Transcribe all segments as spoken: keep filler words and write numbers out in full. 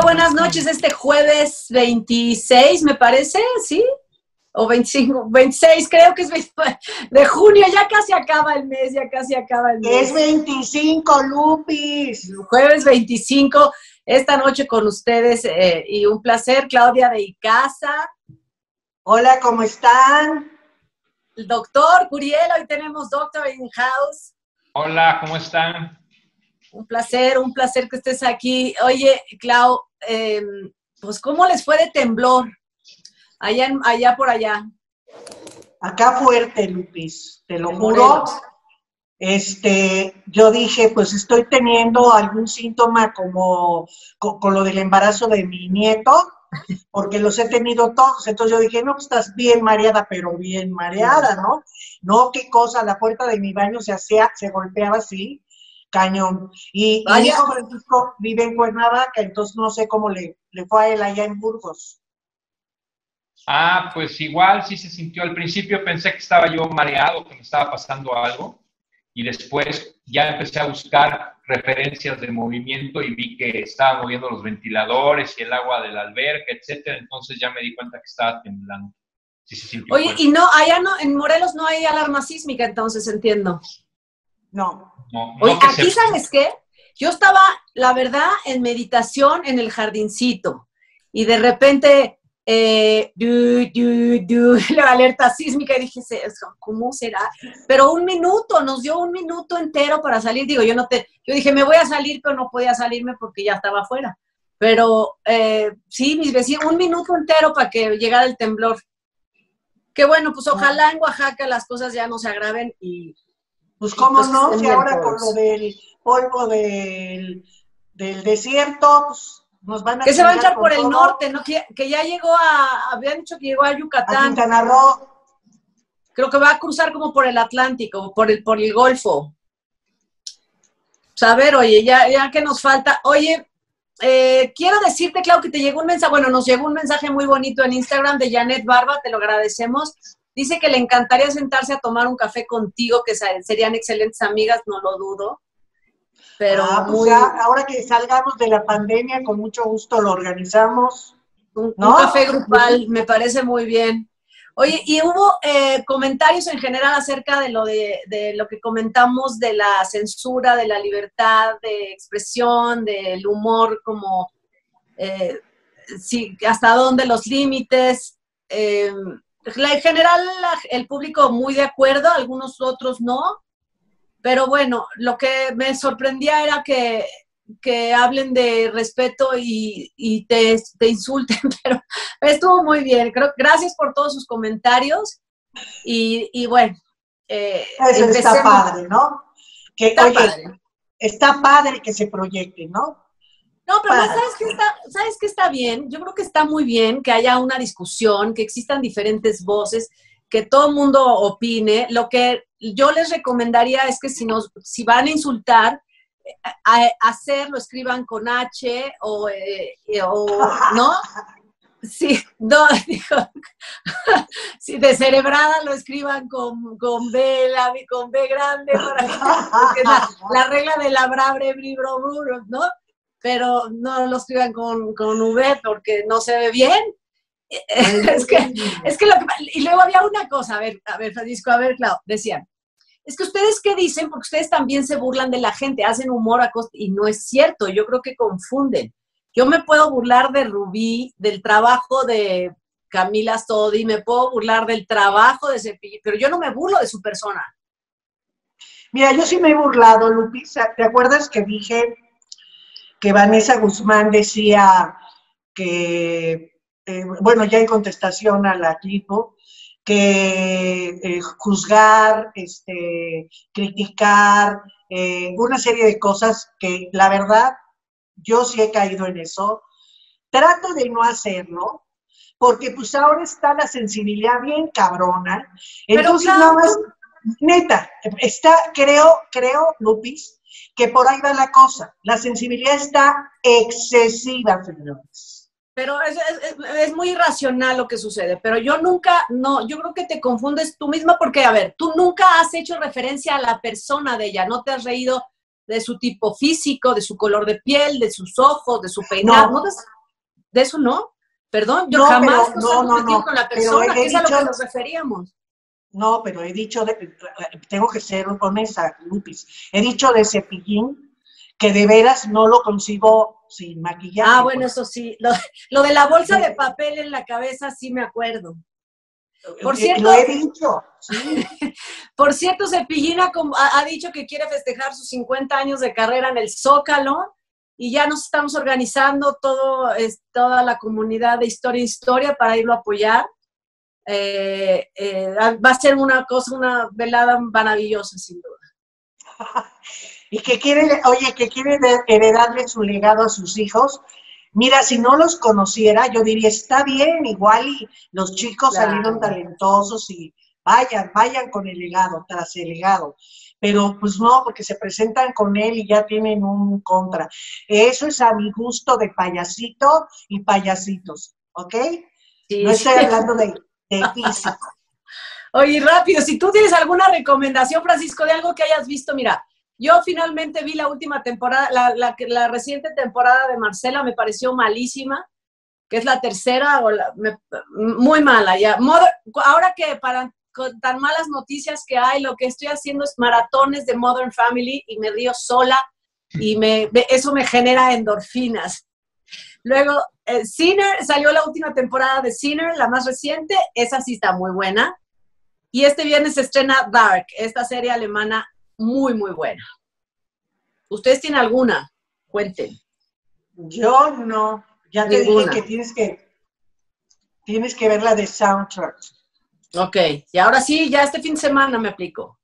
buenas noches. Este jueves veintiséis, me parece, ¿sí? O veinticinco, veintiséis, creo que es de junio. Ya casi acaba el mes, ya casi acaba el mes. Es veinticinco, Lupis. Jueves veinticinco, esta noche con ustedes eh, y un placer, Claudia de Icaza. Hola, ¿cómo están? El doctor Curiel, hoy tenemos doctor in house. Hola, ¿cómo están? Un placer, un placer que estés aquí. Oye, Clau, eh, pues ¿cómo les fue de temblor? Allá, en, allá por allá. Acá fuerte, Lupis, te lo En juro. Morelos. Este, yo dije, pues estoy teniendo algún síntoma como con, con lo del embarazo de mi nieto, porque los he tenido todos. Entonces yo dije, no, pues estás bien mareada, pero bien mareada, ¿no? No, qué cosa, la puerta de mi baño se hacía, se golpeaba así, cañón. Y, y mi hijo Francisco vive en Cuernavaca, entonces no sé cómo le, le fue a él allá en Burgos. Ah, pues igual sí se sintió. Al principio pensé que estaba yo mareado, que me estaba pasando algo, y después ya empecé a buscar referencias de movimiento y vi que estaba moviendo los ventiladores y el agua de la alberca, etcétera. Entonces ya me di cuenta que estaba temblando. Sí se sintió Oye, fuerte. y no, allá no, en Morelos no hay alarma sísmica, entonces entiendo. No. No, no Oye, que aquí, se... ¿sabes qué? Yo estaba, la verdad, en meditación en el jardincito y de repente, eh, du, du, du, la alerta sísmica y dije, ¿cómo será? Pero un minuto, nos dio un minuto entero para salir. Digo, yo no te, yo dije, me voy a salir, pero no podía salirme porque ya estaba afuera. Pero eh, sí, mis vecinos, un minuto entero para que llegara el temblor. Que bueno, pues ojalá en Oaxaca las cosas ya no se agraven y... Pues cómo pues, no, si ahora todos. con lo del polvo del, del desierto, pues nos van a Que se va a echar con por el todo. norte, ¿no? Que, que ya llegó a, habían dicho que llegó a A Yucatán. Quintana Roo. Creo que va a cruzar como por el Atlántico, por el, por el Golfo. Pues a ver, oye, ya, ya que nos falta. Oye, eh, quiero decirte, Clau, que te llegó un mensaje, bueno, nos llegó un mensaje muy bonito en Instagram de Janet Barba, te lo agradecemos. Dice que le encantaría sentarse a tomar un café contigo, que serían excelentes amigas, no lo dudo. Pero ah, pues muy... ya, ahora que salgamos de la pandemia, con mucho gusto lo organizamos. Un, ¿no? un café grupal, me parece muy bien. Oye, y hubo eh, comentarios en general acerca de lo, de, de lo que comentamos de la censura, de la libertad de expresión, del humor, como eh, sí, hasta dónde los límites. Eh, en general, la, el público muy de acuerdo, algunos otros no. Pero bueno, lo que me sorprendía era que, que hablen de respeto y, y te, te insulten, pero estuvo muy bien. Creo, gracias por todos sus comentarios. Y, y bueno, eh, Eso empecemos. está padre, ¿no? Que, Está oye, padre. está padre que se proyecte, ¿no? No, pero Padre. ¿sabes qué está, ¿sabes qué está bien? Yo creo que está muy bien que haya una discusión, que existan diferentes voces, que todo el mundo opine. Lo que yo les recomendaría es que si, nos, si van a insultar, a, a hacerlo, escriban con H o, eh, o ¿no? Sí, no, digo, si descerebrada lo escriban con, con B, la, con B grande, para que, porque es la, la regla de la brabre, bribro, bruro, ¿no? Pero no lo escriban con, con V porque no se ve bien. Es que, es que lo que, y luego había una cosa, a ver, a ver, Francisco, a ver, Clau, decían, es que ustedes qué dicen, porque ustedes también se burlan de la gente, hacen humor a costa, y no es cierto, yo creo que confunden. Yo me puedo burlar de Rubí, del trabajo de Camila Sodi, me puedo burlar del trabajo de Cepillín, pero yo no me burlo de su persona. Mira, yo sí me he burlado, Lupisa. ¿Te acuerdas que dije que Vanessa Guzmán decía que, eh, bueno, ya en contestación a la Clipo, que eh, juzgar, este, criticar, eh, una serie de cosas que la verdad yo sí he caído en eso. Trato de no hacerlo, porque pues ahora está la sensibilidad bien cabrona. Entonces, Pero, nada más, neta, está, creo, creo, Lupis, que por ahí va la cosa. La sensibilidad está excesiva, señores. Pero es, es, es muy irracional lo que sucede, pero yo nunca, no, yo creo que te confundes tú misma porque, a ver, tú nunca has hecho referencia a la persona de ella, no te has reído de su tipo físico, de su color de piel, de sus ojos, de su peinado. No, ¿No te... de eso no. Perdón, yo no, jamás pero, nos no, hemos no, metido no, con la pero persona, he que es a lo dicho- que nos referíamos. No, pero he dicho, de, tengo que ser honesta, Lupis, he dicho de Cepillín que de veras no lo concibo sin maquillaje. Ah, bueno, pues. eso sí. Lo, lo de la bolsa de papel en la cabeza sí me acuerdo. Por Eh, cierto, Lo he dicho, sí. por cierto, Cepillín ha, ha dicho que quiere festejar sus cincuenta años de carrera en el Zócalo y ya nos estamos organizando todo, es, toda la comunidad de Historia Historia para irlo a apoyar. Eh, eh, va a ser una cosa, una velada maravillosa, sin duda. Y que quiere, oye, que quiere heredarle su legado a sus hijos. Mira, si no los conociera, yo diría, está bien, igual y los chicos Claro. salieron talentosos y vayan, vayan con el legado, tras el legado. Pero pues no, porque se presentan con él y ya tienen un contra. Eso es a mi gusto de payasito y payasitos, ¿ok? Sí, No estoy sí. hablando de, de físico. Oye, rápido, si tú tienes alguna recomendación, Francisco, de algo que hayas visto, mira, yo finalmente vi la última temporada, la, la, la reciente temporada de Marcela, me pareció malísima, que es la tercera, o la, me, muy mala ya. Mother, ahora que para con tan malas noticias que hay, lo que estoy haciendo es maratones de Modern Family y me río sola y me, eso me genera endorfinas. Luego, eh, Sinner, salió la última temporada de Sinner, la más reciente, esa sí está muy buena. Y este viernes se estrena Dark, esta serie alemana muy, muy buena. ¿Ustedes tienen alguna? Cuenten. Yo no. Ya te Ninguna. dije que tienes que tienes que ver la de Soundtrack. Ok, y ahora sí, ya este fin de semana me aplico.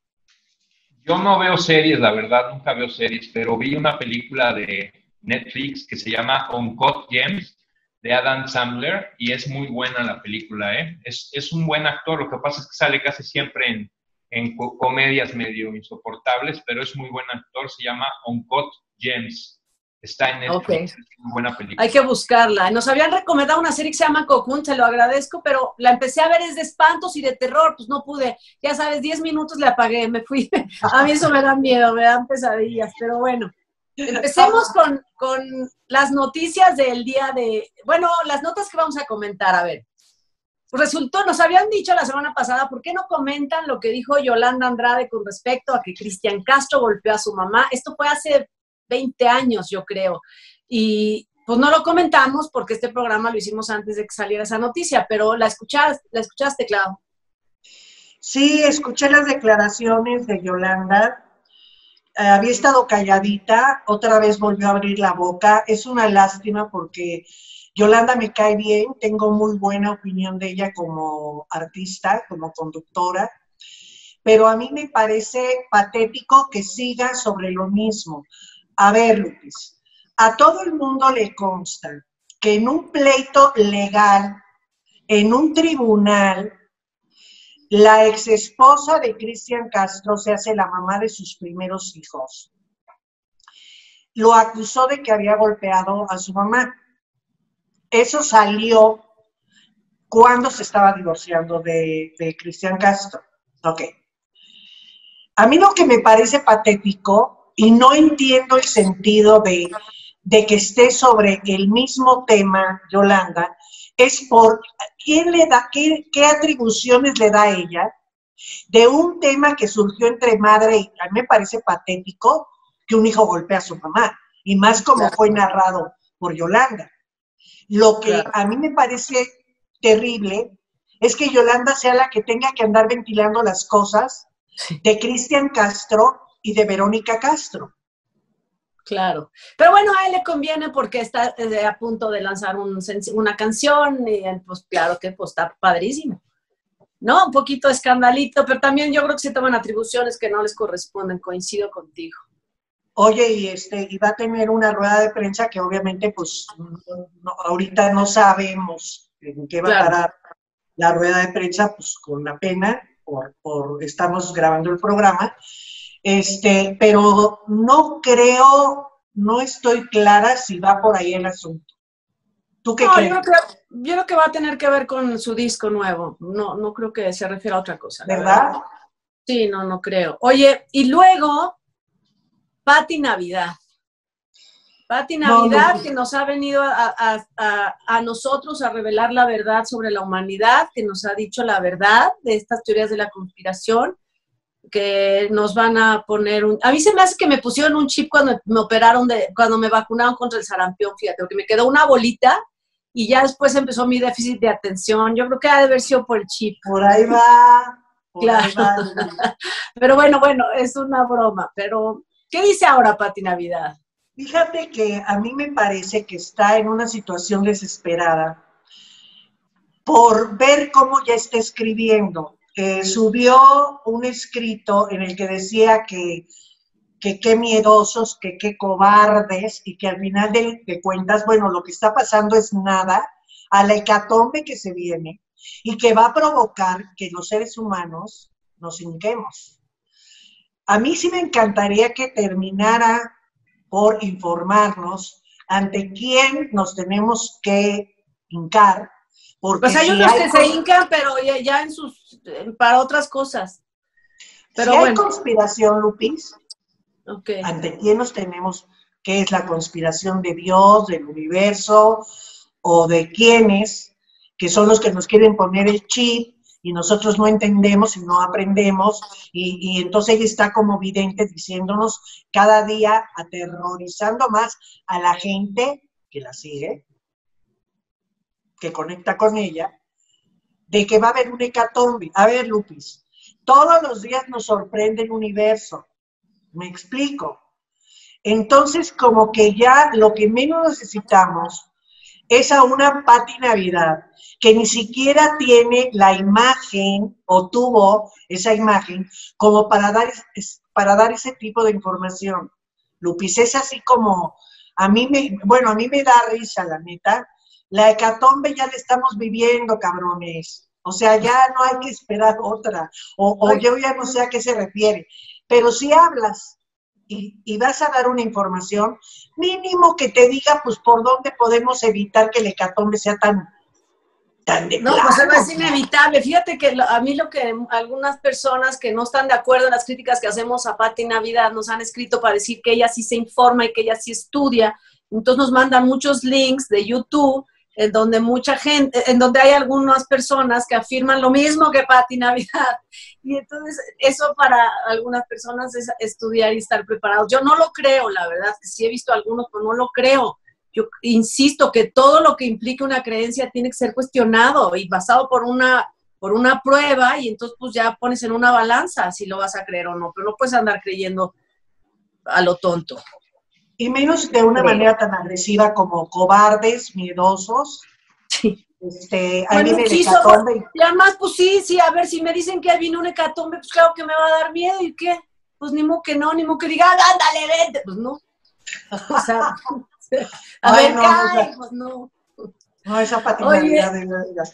Yo no veo series, la verdad, nunca veo series, pero vi una película de Netflix que se llama Uncut Gems, de Adam Sandler, y es muy buena la película, ¿eh? Es, es un buen actor, lo que pasa es que sale casi siempre en, en co comedias medio insoportables, pero es muy buen actor, se llama Uncut Gems. Está en Netflix, okay. Es una buena película. Hay que buscarla. Nos habían recomendado una serie que se llama Cocoon, se lo agradezco, pero la empecé a ver, es de espantos y de terror, pues no pude. Ya sabes, diez minutos le apagué, me fui. A mí eso me da miedo, me dan pesadillas, pero bueno. Empecemos con, con las noticias del día de... Bueno, las notas que vamos a comentar, a ver. Resultó, nos habían dicho la semana pasada, ¿por qué no comentan lo que dijo Yolanda Andrade con respecto a que Cristian Castro golpeó a su mamá? Esto fue hace veinte años, yo creo. Y pues no lo comentamos porque este programa lo hicimos antes de que saliera esa noticia, pero ¿la escuchaste, la escuchaste, Clau? Sí, escuché las declaraciones de Yolanda. Eh, había estado calladita, otra vez volvió a abrir la boca. Es una lástima porque Yolanda me cae bien, tengo muy buena opinión de ella como artista, como conductora, pero a mí me parece patético que siga sobre lo mismo. A ver, Lupis, a todo el mundo le consta que en un pleito legal, en un tribunal, la exesposa de Cristian Castro se hace la mamá de sus primeros hijos. Lo acusó de que había golpeado a su mamá. Eso salió cuando se estaba divorciando de, de Cristian Castro. Ok. A mí lo que me parece patético, y no entiendo el sentido de, de que esté sobre el mismo tema, Yolanda, es por quién le da, qué, qué atribuciones le da a ella de un tema que surgió entre madre y a mí me parece patético que un hijo golpee a su mamá, y más como claro. Fue narrado por Yolanda. Lo que claro. A mí me parece terrible es que Yolanda sea la que tenga que andar ventilando las cosas sí. de Cristian Castro y de Verónica Castro. Claro. Pero bueno, a él le conviene porque está a punto de lanzar un, una canción y pues claro que pues, está padrísimo. ¿No? Un poquito de escandalito, pero también yo creo que se toman atribuciones que no les corresponden, coincido contigo. Oye, y este, y va a tener una rueda de prensa que obviamente pues no, ahorita no sabemos en qué va claro. a parar la rueda de prensa, pues con la pena, por, por estamos grabando el programa. Este, pero no creo, no estoy clara si va por ahí el asunto. ¿Tú qué no, crees? Yo creo, que, yo creo que va a tener que ver con su disco nuevo. No, no creo que se refiera a otra cosa. ¿Verdad? verdad. Sí, no, no creo. Oye, y luego, Pati Navidad. Pati Navidad, no, no. que nos ha venido a, a, a, a nosotros a revelar la verdad sobre la humanidad, que nos ha dicho la verdad de estas teorías de la conspiración, que nos van a poner un... A mí se me hace que me pusieron un chip cuando me operaron, de, cuando me vacunaron contra el sarampión, fíjate, porque me quedó una bolita y ya después empezó mi déficit de atención. Yo creo que ha de haber sido por el chip. Por ahí va, por claro. ahí va. Pero bueno, bueno, es una broma. Pero, ¿qué dice ahora Pati Navidad? Fíjate que a mí me parece que está en una situación desesperada por ver cómo ya está escribiendo. Eh, subió un escrito en el que decía que que qué miedosos, que qué cobardes, y que al final de, de cuentas, bueno, lo que está pasando es nada a la hecatombe que se viene y que va a provocar que los seres humanos nos hinquemos. A mí sí me encantaría que terminara por informarnos ante quién nos tenemos que hincar. Porque pues hay si unos hay que se hincan, pero ya, ya en sus, para otras cosas. Pero si bueno. hay conspiración, Lupis, okay. ¿Ante quién nos tenemos? ¿Qué es la conspiración de Dios, del universo, o de quiénes, que son los que nos quieren poner el chip y nosotros no entendemos y no aprendemos, y, y entonces ella está como vidente diciéndonos cada día, aterrorizando más a la gente que la sigue, que conecta con ella, de que va a haber un hecatombe. A ver, Lupis, todos los días nos sorprende el universo. ¿Me explico? Entonces, como que ya lo que menos necesitamos es a una Pati Navidad que ni siquiera tiene la imagen o tuvo esa imagen como para dar, para dar ese tipo de información. Lupis, es así como, a mí me, bueno, a mí me da risa, la neta. La hecatombe ya la estamos viviendo, cabrones. O sea, ya no hay que esperar otra. O, o yo ya no sé a qué se refiere. Pero si hablas y, y vas a dar una información, mínimo que te diga, pues, por dónde podemos evitar que el hecatombe sea tan, tan de No, plano. pues es inevitable. Fíjate que lo, a mí lo que algunas personas que no están de acuerdo en las críticas que hacemos a Pati Navidad nos han escrito para decir que ella sí se informa y que ella sí estudia. Entonces nos mandan muchos links de YouTube en donde mucha gente, en donde hay algunas personas que afirman lo mismo que Pati Navidad. Y entonces eso para algunas personas es estudiar y estar preparados. Yo no lo creo, la verdad, que sí he visto algunos, pero no lo creo. Yo insisto que todo lo que implique una creencia tiene que ser cuestionado y basado por una, por una prueba, y entonces pues ya pones en una balanza si lo vas a creer o no, pero no puedes andar creyendo a lo tonto. Y menos de una Creo. manera tan agresiva como cobardes, miedosos. Sí. Este, ahí Bueno, viene el quiso, hecatombe. y además, pues sí, sí, a ver, si me dicen que ahí viene un hecatombe, pues claro que me va a dar miedo, ¿y qué? Pues ni modo que no, ni modo que diga, ándale, vente, pues no. O sea, a Ay, ver, no, cae, no, pues no. No, esa Pati Oye, Navidad de verdad.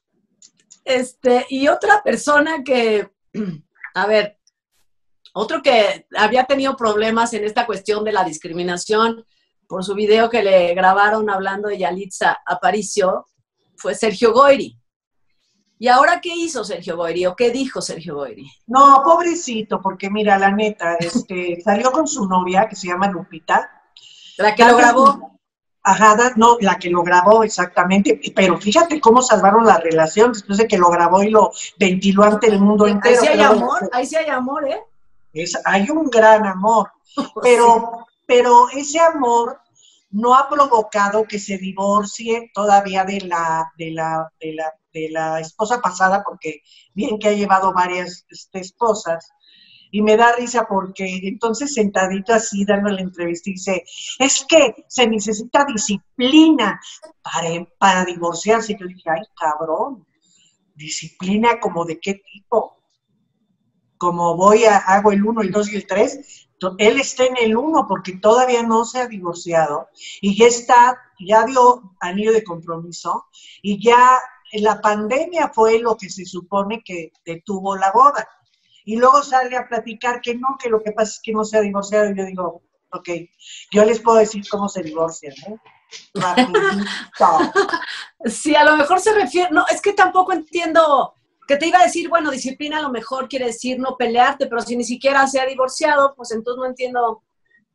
Este, y otra persona que, a ver, otro que había tenido problemas en esta cuestión de la discriminación por su video que le grabaron hablando de Yalitza Aparicio fue Sergio Goyri. ¿Y ahora qué hizo Sergio Goyri o qué dijo Sergio Goyri? No, pobrecito, porque mira, la neta, este, salió con su novia que se llama Lupita. La que lo grabó. Ajá, no, la que lo grabó exactamente, pero fíjate cómo salvaron la relación después de que lo grabó y lo ventiló ante el mundo Ahí entero. sí hay pero, amor, ahí sí hay amor, ¿eh? Es, hay un gran amor, pero, sí. pero ese amor no ha provocado que se divorcie todavía de la, de la, de la, de la esposa pasada, porque bien que ha llevado varias este, esposas. Y me da risa porque entonces sentadito así dando la entrevista dice, es que se necesita disciplina para, para divorciarse. Y yo dije, ay, cabrón, disciplina como de qué tipo. Como voy a, hago el uno, el dos y el tres, él está en el uno porque todavía no se ha divorciado y ya está, ya dio anillo de compromiso y ya la pandemia fue lo que se supone que detuvo la boda. Y luego sale a platicar que no, que lo que pasa es que no se ha divorciado. Y yo digo, ok, yo les puedo decir cómo se divorcian, ¿eh? Sí, a lo mejor se refiere, no, es que tampoco entiendo, que te iba a decir, bueno, disciplina a lo mejor quiere decir no pelearte, pero si ni siquiera se ha divorciado, pues entonces no entiendo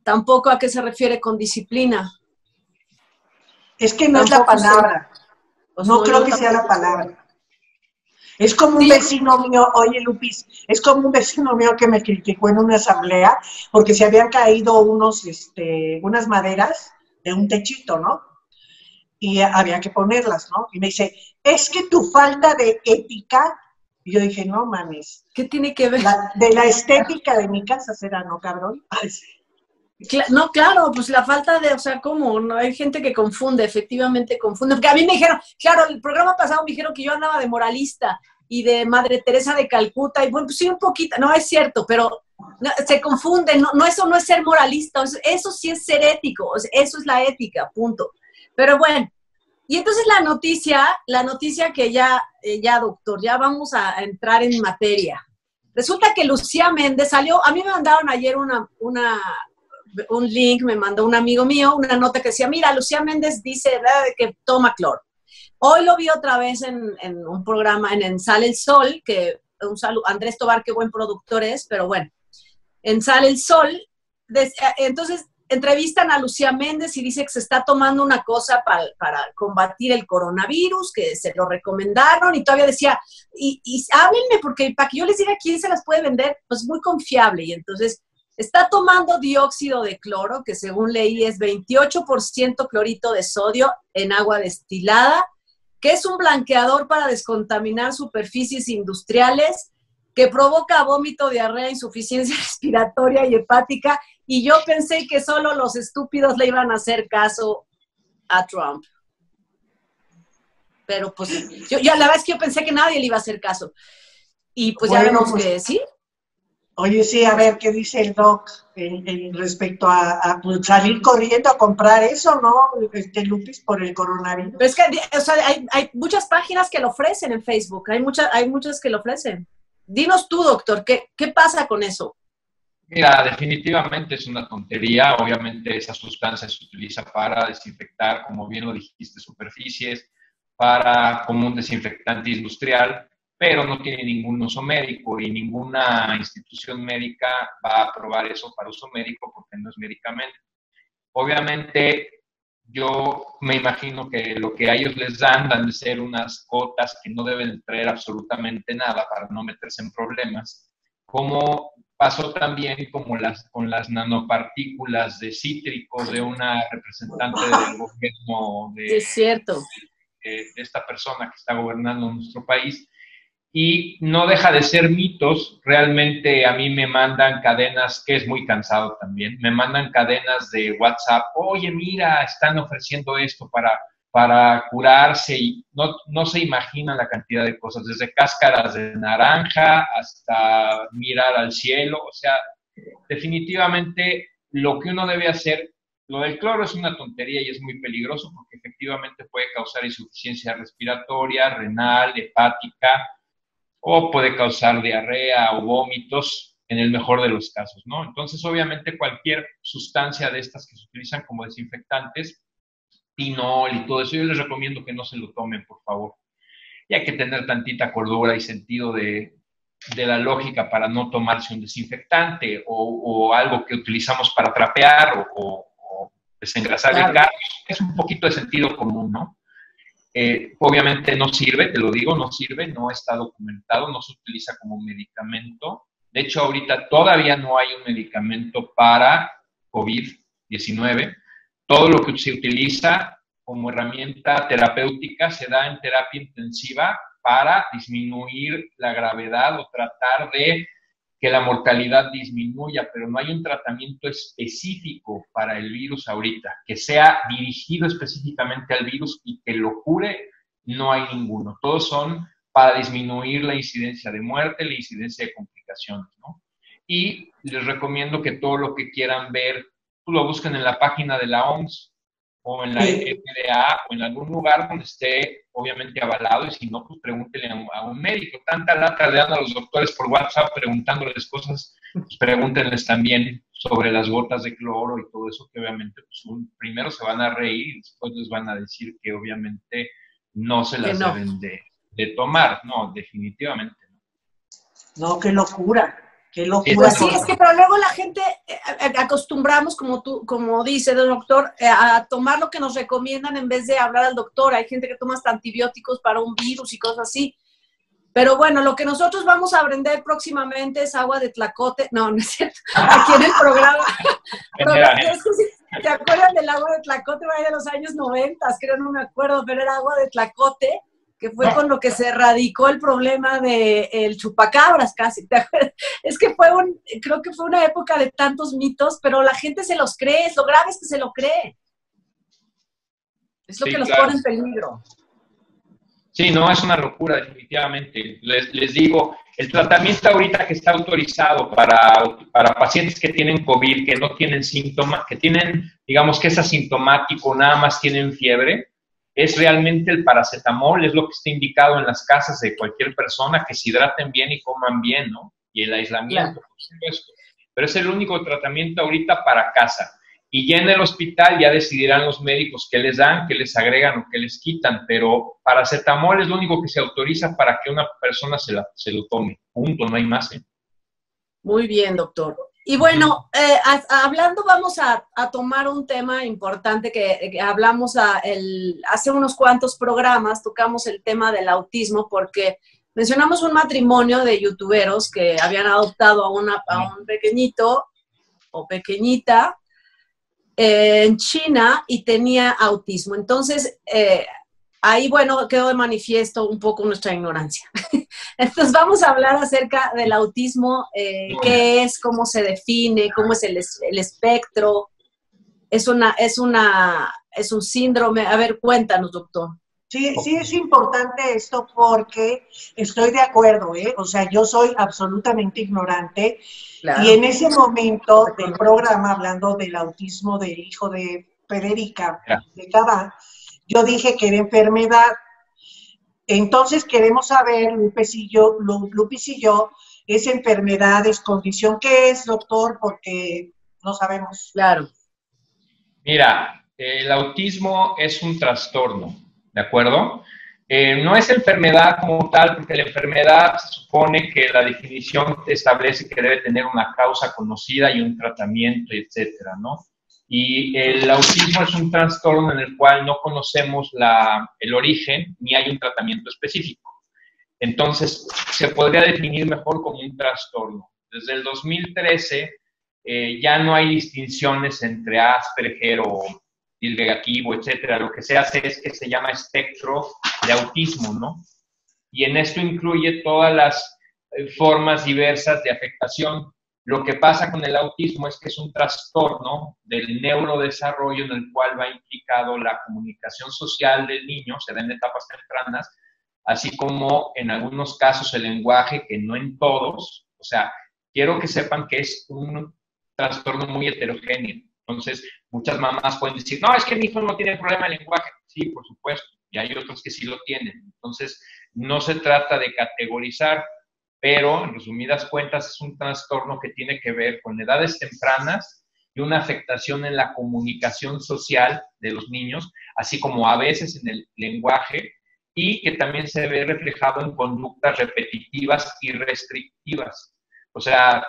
tampoco a qué se refiere con disciplina. Es que no tampoco es la palabra. Pues no, no creo que sea la palabra. Es como un sí. vecino mío, oye Lupis, es como un vecino mío que me criticó en una asamblea porque se habían caído unos, este, unas maderas de un techito, ¿no? Y había que ponerlas, ¿no? Y me dice, es que tu falta de ética, y yo dije, no mames. ¿Qué tiene que ver? La, de la estética de mi casa será, ¿no, cabrón? Ay, sí. No, claro, pues la falta de, o sea, ¿cómo? No, hay gente que confunde, efectivamente confunde. Porque a mí me dijeron, claro, el programa pasado me dijeron que yo andaba de moralista y de Madre Teresa de Calcuta, y bueno, pues sí, un poquito, no es cierto, pero no, se confunde, no, no, eso no es ser moralista, eso, eso sí es ser ético, o sea, eso es la ética, punto. Pero bueno, y entonces la noticia, la noticia que ya, eh, ya doctor, ya vamos a, a entrar en materia. Resulta que Lucía Méndez salió, a mí me mandaron ayer una, una un link, me mandó un amigo mío, una nota que decía, mira, Lucía Méndez dice ¿verdad? que toma cloro. Hoy lo vi otra vez en, en un programa, en, en Sale el Sol, que un saludo, Andrés Tobar, qué buen productor es, pero bueno, en Sale el Sol, des, entonces entrevistan a Lucía Méndez y dice que se está tomando una cosa para, para combatir el coronavirus, que se lo recomendaron, y todavía decía, y, y háblenme, porque para que yo les diga quién se las puede vender, pues muy confiable, y entonces está tomando dióxido de cloro, que según leí es veintiocho por ciento clorito de sodio en agua destilada, que es un blanqueador para descontaminar superficies industriales, que provoca vómito, diarrea, insuficiencia respiratoria y hepática, y yo pensé que solo los estúpidos le iban a hacer caso a Trump. Pero pues, yo, yo la verdad es que yo pensé que nadie le iba a hacer caso. Y pues bueno, ya vemos pues, que sí. Oye, sí, a ver, ¿qué dice el doc en, en respecto a, a pues, salir corriendo a comprar eso, ¿no? Este Lupis, por el coronavirus. Pero es que, o sea, hay, hay muchas páginas que lo ofrecen en Facebook, hay, mucha, hay muchas que lo ofrecen. Dinos tú, doctor, ¿qué, qué pasa con eso? Mira, definitivamente es una tontería. Obviamente esa sustancia se utiliza para desinfectar, como bien lo dijiste, superficies, para como un desinfectante industrial, pero no tiene ningún uso médico y ninguna institución médica va a aprobar eso para uso médico porque no es medicamento. Obviamente, yo me imagino que lo que a ellos les dan dan de ser unas gotas que no deben traer absolutamente nada para no meterse en problemas, como pasó también como las, con las nanopartículas de cítricos de una representante del gobierno de, es cierto. de, de esta persona que está gobernando nuestro país. Y no deja de ser mitos. Realmente a mí me mandan cadenas, que es muy cansado también, me mandan cadenas de WhatsApp, oye, mira, están ofreciendo esto para, para curarse, y no, no se imaginan la cantidad de cosas, desde cáscaras de naranja hasta mirar al cielo. O sea, definitivamente lo que uno debe hacer, lo del cloro es una tontería y es muy peligroso porque efectivamente puede causar insuficiencia respiratoria, renal, hepática, o puede causar diarrea o vómitos en el mejor de los casos, ¿no? Entonces, obviamente, cualquier sustancia de estas que se utilizan como desinfectantes, pinol y todo eso, yo les recomiendo que no se lo tomen, por favor. Y hay que tener tantita cordura y sentido de, de la lógica para no tomarse un desinfectante o, o algo que utilizamos para trapear o, o, o desengrasar claro. el carro. Es un poquito de sentido común, ¿no? Eh, obviamente no sirve, te lo digo, no sirve, no está documentado, no se utiliza como medicamento. De hecho, ahorita todavía no hay un medicamento para COVID diecinueve. Todo lo que se utiliza como herramienta terapéutica se da en terapia intensiva para disminuir la gravedad o tratar de que la mortalidad disminuya, pero no hay un tratamiento específico para el virus ahorita, que sea dirigido específicamente al virus y que lo cure, no hay ninguno. Todos son para disminuir la incidencia de muerte, la incidencia de complicaciones, ¿no? Y les recomiendo que todo lo que quieran ver, pues lo busquen en la página de la O M S o en la F D A o en algún lugar donde esté obviamente avalado, y si no, pues pregúntenle a un, a un médico. Tanta lata le dan a los doctores por WhatsApp preguntándoles cosas, pues pregúntenles también sobre las gotas de cloro y todo eso, que obviamente pues, un, primero se van a reír y después les van a decir que obviamente no se las no. deben de, de tomar. No, definitivamente no. No, qué locura. Qué locura. Pues sí, es que pero luego la gente eh, acostumbramos, como tú, como dice el doctor, eh, a tomar lo que nos recomiendan en vez de hablar al doctor. Hay gente que toma hasta antibióticos para un virus y cosas así. Pero bueno, lo que nosotros vamos a aprender próximamente es agua de tlacote. No, no es cierto. Aquí en el programa. Pero, es que, si ¿te acuerdan del agua de tlacote? De los años noventa, creo, no me acuerdo, pero era agua de tlacote, que fue con lo que se erradicó el problema del chupacabras casi. ¿Te acuerdas? Es que fue un, creo que fue una época de tantos mitos, pero la gente se los cree. Lo grave es que se lo cree. Es lo sí, que los claro. pone en peligro. Sí, no, es una locura, definitivamente. Les, les digo, el tratamiento ahorita que está autorizado para, para pacientes que tienen COVID, que no tienen síntomas, que tienen, digamos que es asintomático, nada más tienen fiebre, es realmente el paracetamol, es lo que está indicado en las casas de cualquier persona, que se hidraten bien y coman bien, ¿no? Y el aislamiento, claro. por supuesto. Pero es el único tratamiento ahorita para casa. Y ya en el hospital ya decidirán los médicos qué les dan, qué les agregan o qué les quitan, pero paracetamol es lo único que se autoriza para que una persona se, la, se lo tome. Punto, no hay más. ¿eh? Muy bien, doctor. Y bueno, eh, a, hablando, vamos a, a tomar un tema importante que, que hablamos a el, hace unos cuantos programas, tocamos el tema del autismo, porque mencionamos un matrimonio de youtuberos que habían adoptado a, una, a un pequeñito o pequeñita, en China y tenía autismo. Entonces, eh, ahí, bueno, quedó de manifiesto un poco nuestra ignorancia. Entonces, vamos a hablar acerca del autismo, eh, qué es, cómo se define, cómo es el, el espectro. Es una, es una, es un síndrome. A ver, cuéntanos, doctor. Sí, sí es importante esto porque estoy de acuerdo, ¿eh? O sea, yo soy absolutamente ignorante. Claro. Y en ese momento del programa, hablando del autismo del hijo de Federica, de Cabá, yo dije que era enfermedad. Entonces queremos saber, Lupis y yo, Lupis y yo, ¿es enfermedad, es condición? ¿Qué es, doctor? Porque no sabemos. Claro. Mira, el autismo es un trastorno, ¿de acuerdo? Eh, no es enfermedad como tal, porque la enfermedad se supone que la definición establece que debe tener una causa conocida y un tratamiento, etcétera, ¿no? Y el autismo es un trastorno en el cual no conocemos la, el origen ni hay un tratamiento específico. Entonces, se podría definir mejor como un trastorno. Desde el dos mil trece eh, ya no hay distinciones entre Asperger o disgregativo, etcétera. Lo que se hace es que se llama espectro de autismo, ¿no? Y en esto incluye todas las eh, formas diversas de afectación. Lo que pasa con el autismo es que es un trastorno del neurodesarrollo en el cual va implicado la comunicación social del niño, se da en etapas tempranas, así como en algunos casos el lenguaje, que no en todos. O sea, quiero que sepan que es un trastorno muy heterogéneo. Entonces, muchas mamás pueden decir, no, es que mi hijo no tiene problema de lenguaje. Sí, por supuesto, y hay otros que sí lo tienen. Entonces, no se trata de categorizar, pero en resumidas cuentas es un trastorno que tiene que ver con edades tempranas y una afectación en la comunicación social de los niños, así como a veces en el lenguaje, y que también se ve reflejado en conductas repetitivas y restrictivas. O sea,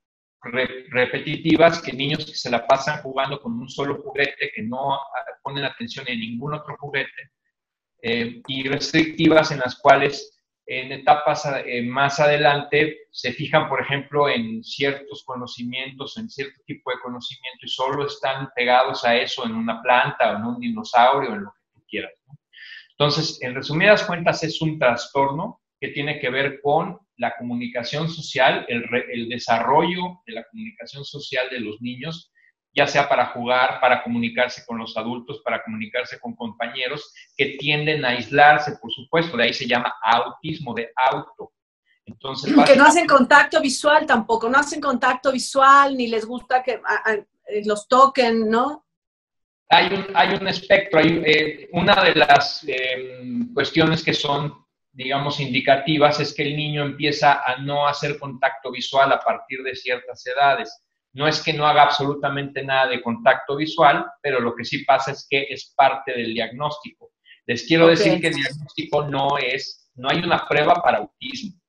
Re repetitivas, que niños que se la pasan jugando con un solo juguete, que no ponen atención en ningún otro juguete, eh, y restrictivas en las cuales en etapas eh, más adelante se fijan, por ejemplo, en ciertos conocimientos, en cierto tipo de conocimiento, y solo están pegados a eso en una planta o en un dinosaurio, en lo que tú quieras, ¿no? Entonces, en resumidas cuentas, es un trastorno que tiene que ver con la comunicación social, el, re, el desarrollo de la comunicación social de los niños, ya sea para jugar, para comunicarse con los adultos, para comunicarse con compañeros, que tienden a aislarse, por supuesto, de ahí se llama autismo, de auto. Entonces, que no hacen contacto visual tampoco, no hacen contacto visual, ni les gusta que a, a, los toquen, ¿no? Hay un, hay un espectro, hay eh, una de las eh, cuestiones que son, digamos, indicativas, es que el niño empieza a no hacer contacto visual a partir de ciertas edades. No es que no haga absolutamente nada de contacto visual, pero lo que sí pasa es que es parte del diagnóstico. Les quiero okay. decir que el diagnóstico no es, no hay una prueba para autismo.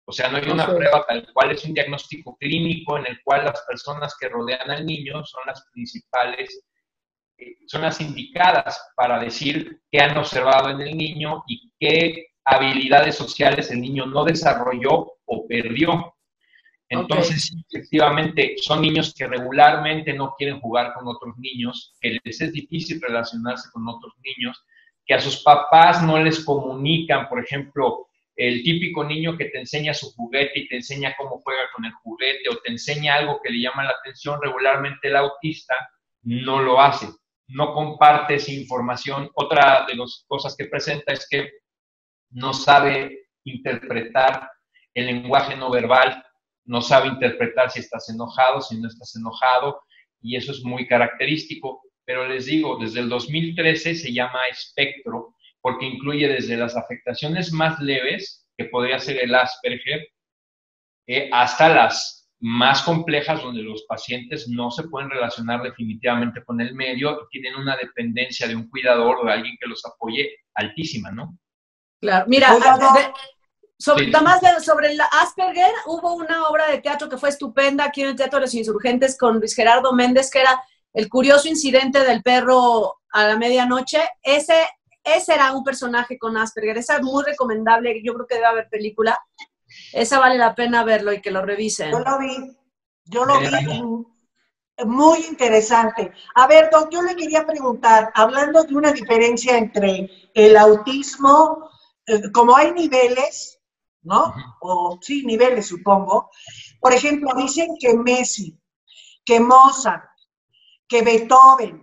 O sea, no hay una Okay. prueba tal cual, es un diagnóstico clínico en el cual las personas que rodean al niño son las principales, eh, son las indicadas para decir qué han observado en el niño y qué habilidades sociales el niño no desarrolló o perdió. Entonces, okay, efectivamente, son niños que regularmente no quieren jugar con otros niños, que les es difícil relacionarse con otros niños, que a sus papás no les comunican, por ejemplo, el típico niño que te enseña su juguete y te enseña cómo juega con el juguete o te enseña algo que le llama la atención, regularmente el autista no lo hace, no comparte esa información. Otra de las cosas que presenta es que no sabe interpretar el lenguaje no verbal, no sabe interpretar si estás enojado, si no estás enojado, y eso es muy característico. Pero les digo, desde el dos mil trece se llama espectro, porque incluye desde las afectaciones más leves, que podría ser el Asperger, eh, hasta las más complejas, donde los pacientes no se pueden relacionar definitivamente con el medio y tienen una dependencia de un cuidador o de alguien que los apoye altísima, ¿no? Claro, mira, Oiga, no. de, sobre, Sí. nada más de, sobre el Asperger, hubo una obra de teatro que fue estupenda aquí en el Teatro de los Insurgentes con Luis Gerardo Méndez, que era El curioso incidente del perro a la medianoche. Ese, ese era un personaje con Asperger, esa es muy recomendable, yo creo que debe haber película, esa vale la pena verlo y que lo revisen. Yo lo vi, yo lo vi, muy interesante. A ver, Doc, yo le quería preguntar, hablando de una diferencia entre el autismo, eh, como hay niveles, ¿no? O sí, niveles, supongo. Por ejemplo, dicen que Messi, que Mozart, que Beethoven,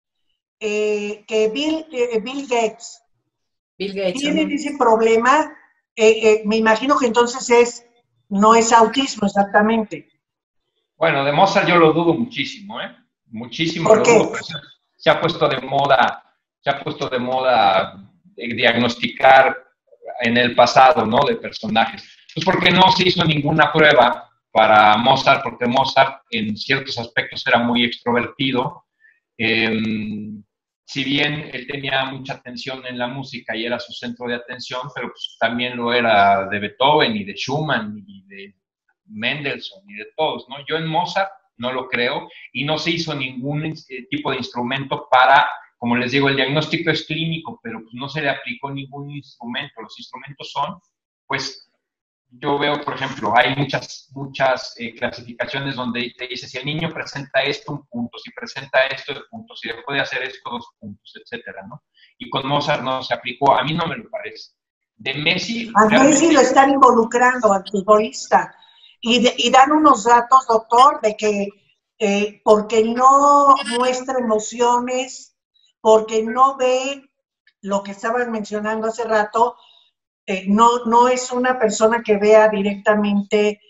eh, que Bill, eh, Bill Gates, Bill Gates tienen ese problema. Eh, eh, me imagino que entonces es, no es autismo exactamente. Bueno, de Mozart yo lo dudo muchísimo, ¿eh? Muchísimo ¿Por lo qué? dudo, pero se, se ha puesto de moda, se ha puesto de moda eh, diagnosticar en el pasado, ¿no? De personajes. Pues porque no se hizo ninguna prueba para Mozart, porque Mozart en ciertos aspectos era muy extrovertido. Eh, si bien él tenía mucha atención en la música y era su centro de atención, pero pues también lo era de Beethoven y de Schumann y de Mendelssohn y de todos, ¿no? Yo en Mozart no lo creo y no se hizo ningún eh, tipo de instrumento para, como les digo, el diagnóstico es clínico, pero pues no se le aplicó ningún instrumento. Los instrumentos son, pues, yo veo, por ejemplo, hay muchas, muchas eh, clasificaciones donde te dice si el niño presenta esto, un punto, si presenta esto, dos puntos, si puede hacer esto, dos puntos, etcétera, ¿no? Y con Mozart no se aplicó, a mí no me lo parece. De Messi... A realmente... Messi lo están involucrando al futbolista. Y, de, y dan unos datos, doctor, de que eh, porque no muestra emociones, porque no ve lo que estaban mencionando hace rato, eh, no, no es una persona que vea directamente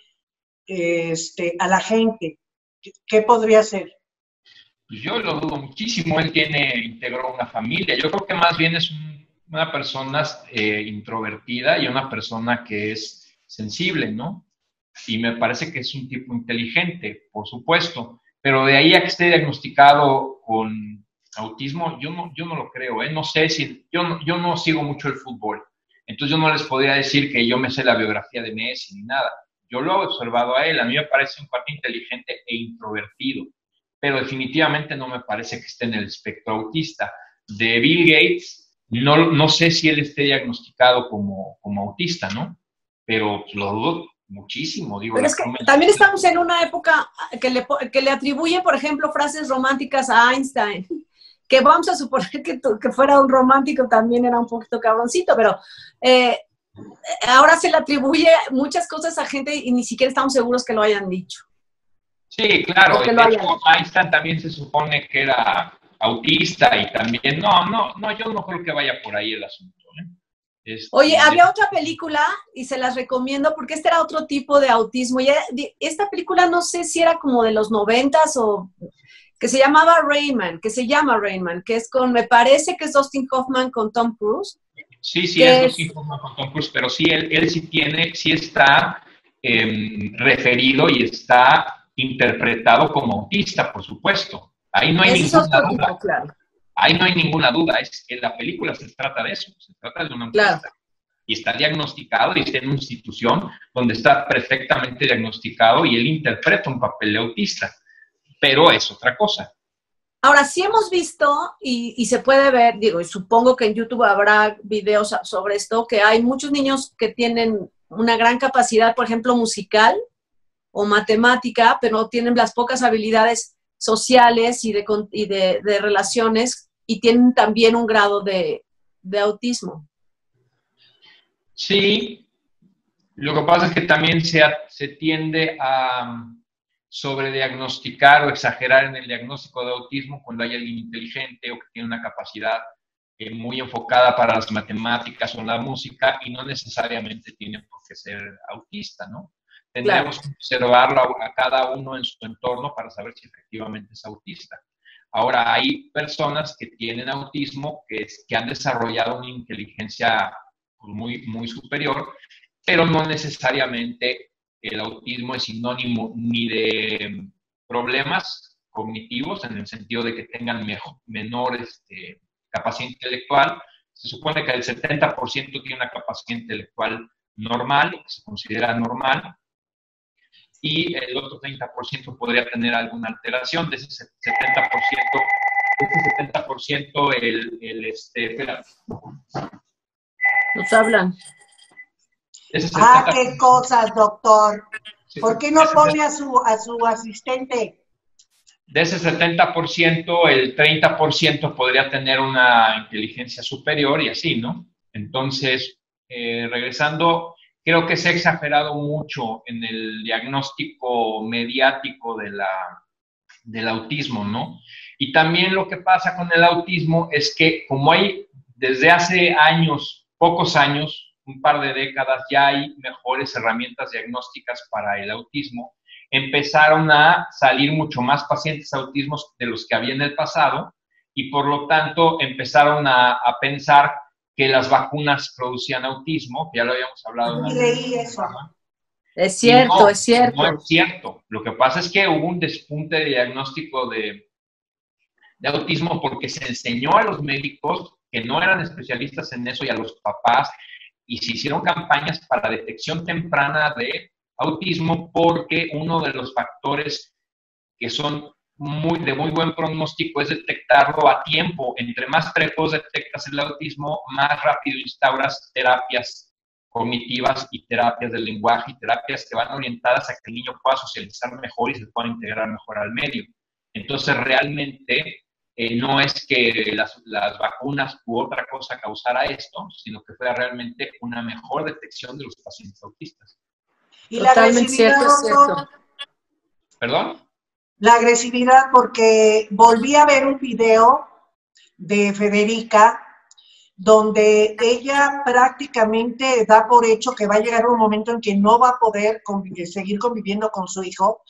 eh, este, a la gente. ¿Qué, qué podría ser? Pues yo lo dudo muchísimo, él tiene, integró una familia, yo creo que más bien es un, una persona eh, introvertida y una persona que es sensible, ¿no? Y me parece que es un tipo inteligente, por supuesto, pero de ahí a que esté diagnosticado con autismo, yo no, yo no lo creo, ¿eh? No sé si, yo no, yo no sigo mucho el fútbol, entonces yo no les podría decir que yo me sé la biografía de Messi ni nada, yo lo he observado a él, a mí me parece un cuate inteligente e introvertido, pero definitivamente no me parece que esté en el espectro autista. De Bill Gates, no, no sé si él esté diagnosticado como, como autista, ¿no? Pero lo dudo muchísimo, digo. Pero La es que forma también estamos en una época que le, que le atribuye, por ejemplo, frases románticas a Einstein, que vamos a suponer que, que fuera un romántico también era un poquito cabroncito, pero eh, ahora se le atribuye muchas cosas a gente y ni siquiera estamos seguros que lo hayan dicho. Sí, claro, Que y lo de hecho hayan. Einstein también se supone que era autista y también, no, no, no, yo no creo que vaya por ahí el asunto, ¿eh? Este, Oye, había otra película y se las recomiendo porque este era otro tipo de autismo. Y esta película no sé si era como de los noventas o que se llamaba Rain Man, que se llama Rain Man, que es con, me parece que es Dustin Hoffman con Tom Cruise. Sí, sí, es Dustin Hoffman con Tom Cruise, pero sí, él, él sí tiene, sí está eh, referido y está interpretado como autista, por supuesto. Ahí no hay Ese ninguna es otro duda. tipo, claro. Ahí no hay ninguna duda, es que la película se trata de eso, se trata de un autista. Claro. y está diagnosticado y está en una institución donde está perfectamente diagnosticado y él interpreta un papel de autista, pero es otra cosa. Ahora, sí hemos visto, y, y se puede ver, digo, y supongo que en YouTube habrá videos sobre esto, que hay muchos niños que tienen una gran capacidad, por ejemplo, musical o matemática, pero no tienen las pocas habilidades sociales y de, y de, de relaciones, y tienen también un grado de, de autismo. Sí, lo que pasa es que también se, se tiende a sobrediagnosticar o exagerar en el diagnóstico de autismo cuando hay alguien inteligente o que tiene una capacidad eh, muy enfocada para las matemáticas o la música y no necesariamente tiene por qué ser autista, ¿no? Tendríamos claro. que observarlo a, a cada uno en su entorno para saber si efectivamente es autista. Ahora, hay personas que tienen autismo, que, que han desarrollado una inteligencia muy, muy superior, pero no necesariamente el autismo es sinónimo ni de problemas cognitivos, en el sentido de que tengan mejor, menor este, capacidad intelectual. Se supone que el setenta por ciento tiene una capacidad intelectual normal, que se considera normal, y el otro treinta por ciento podría tener alguna alteración. De ese setenta por ciento, de ese setenta por ciento el, el este, espera. Nos hablan. Ah, qué cosas, doctor. ¿Por qué no pone a su, a su asistente? De ese setenta por ciento, el treinta por ciento podría tener una inteligencia superior y así, ¿no? Entonces, eh, regresando, creo que se ha exagerado mucho en el diagnóstico mediático de la, del autismo, ¿no? Y también lo que pasa con el autismo es que como hay desde hace años, pocos años, un par de décadas, ya hay mejores herramientas diagnósticas para el autismo, empezaron a salir mucho más pacientes autismos de los que había en el pasado y por lo tanto empezaron a, a pensar que las vacunas producían autismo, que ya lo habíamos hablado. Y leí eso. Es cierto, no, es cierto. No es cierto. Lo que pasa es que hubo un despunte de diagnóstico de, de autismo porque se enseñó a los médicos que no eran especialistas en eso y a los papás, y se hicieron campañas para detección temprana de autismo porque uno de los factores que son muy, de muy buen pronóstico es detectarlo a tiempo. Entre más precoz detectas el autismo, más rápido instauras terapias cognitivas y terapias del lenguaje y terapias que van orientadas a que el niño pueda socializar mejor y se pueda integrar mejor al medio. Entonces, realmente eh, no es que las, las vacunas u otra cosa causara esto, sino que fuera realmente una mejor detección de los pacientes autistas. Y la agresividad, cierto, cierto. ¿Perdón? La agresividad, porque volví a ver un video de Federica donde ella prácticamente da por hecho que va a llegar un momento en que no va a poder convivir, seguir conviviendo con su hijo.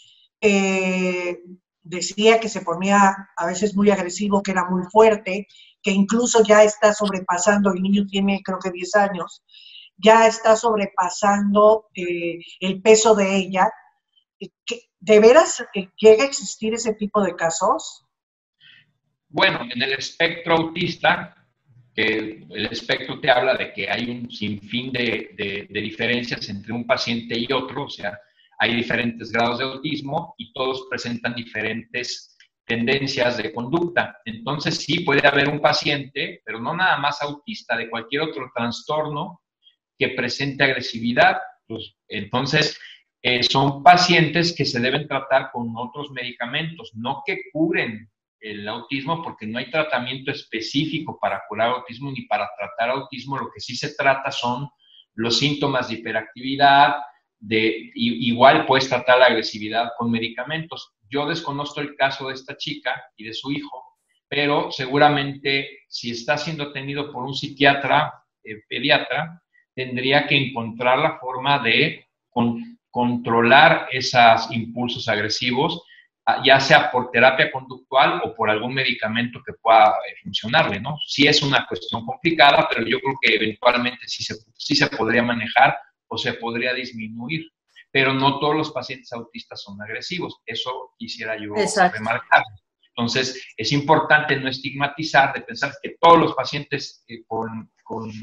Eh, decía que se ponía a veces muy agresivo, que era muy fuerte, que incluso ya está sobrepasando, el niño tiene creo que diez años, ya está sobrepasando eh, el peso de ella. ¿De veras llega a existir ese tipo de casos? Bueno, en el espectro autista, que el espectro te habla de que hay un sinfín de, de, de diferencias entre un paciente y otro, o sea, hay diferentes grados de autismo y todos presentan diferentes tendencias de conducta. Entonces sí puede haber un paciente, pero no nada más autista, de cualquier otro trastorno que presente agresividad. Pues, entonces, eh, son pacientes que se deben tratar con otros medicamentos, no que curen el autismo, porque no hay tratamiento específico para curar autismo ni para tratar autismo. Lo que sí se trata son los síntomas de hiperactividad, de, y, igual puedes tratar la agresividad con medicamentos. Yo desconozco el caso de esta chica y de su hijo, pero seguramente si está siendo atendido por un psiquiatra, eh, pediatra, tendría que encontrar la forma de con, controlar esos impulsos agresivos, ya sea por terapia conductual o por algún medicamento que pueda eh, funcionarle, ¿no? Sí es una cuestión complicada, pero yo creo que eventualmente sí se, sí se podría manejar o se podría disminuir, pero no todos los pacientes autistas son agresivos, eso quisiera yo Exacto. remarcar. Entonces, es importante no estigmatizar, de pensar que todos los pacientes eh, con, con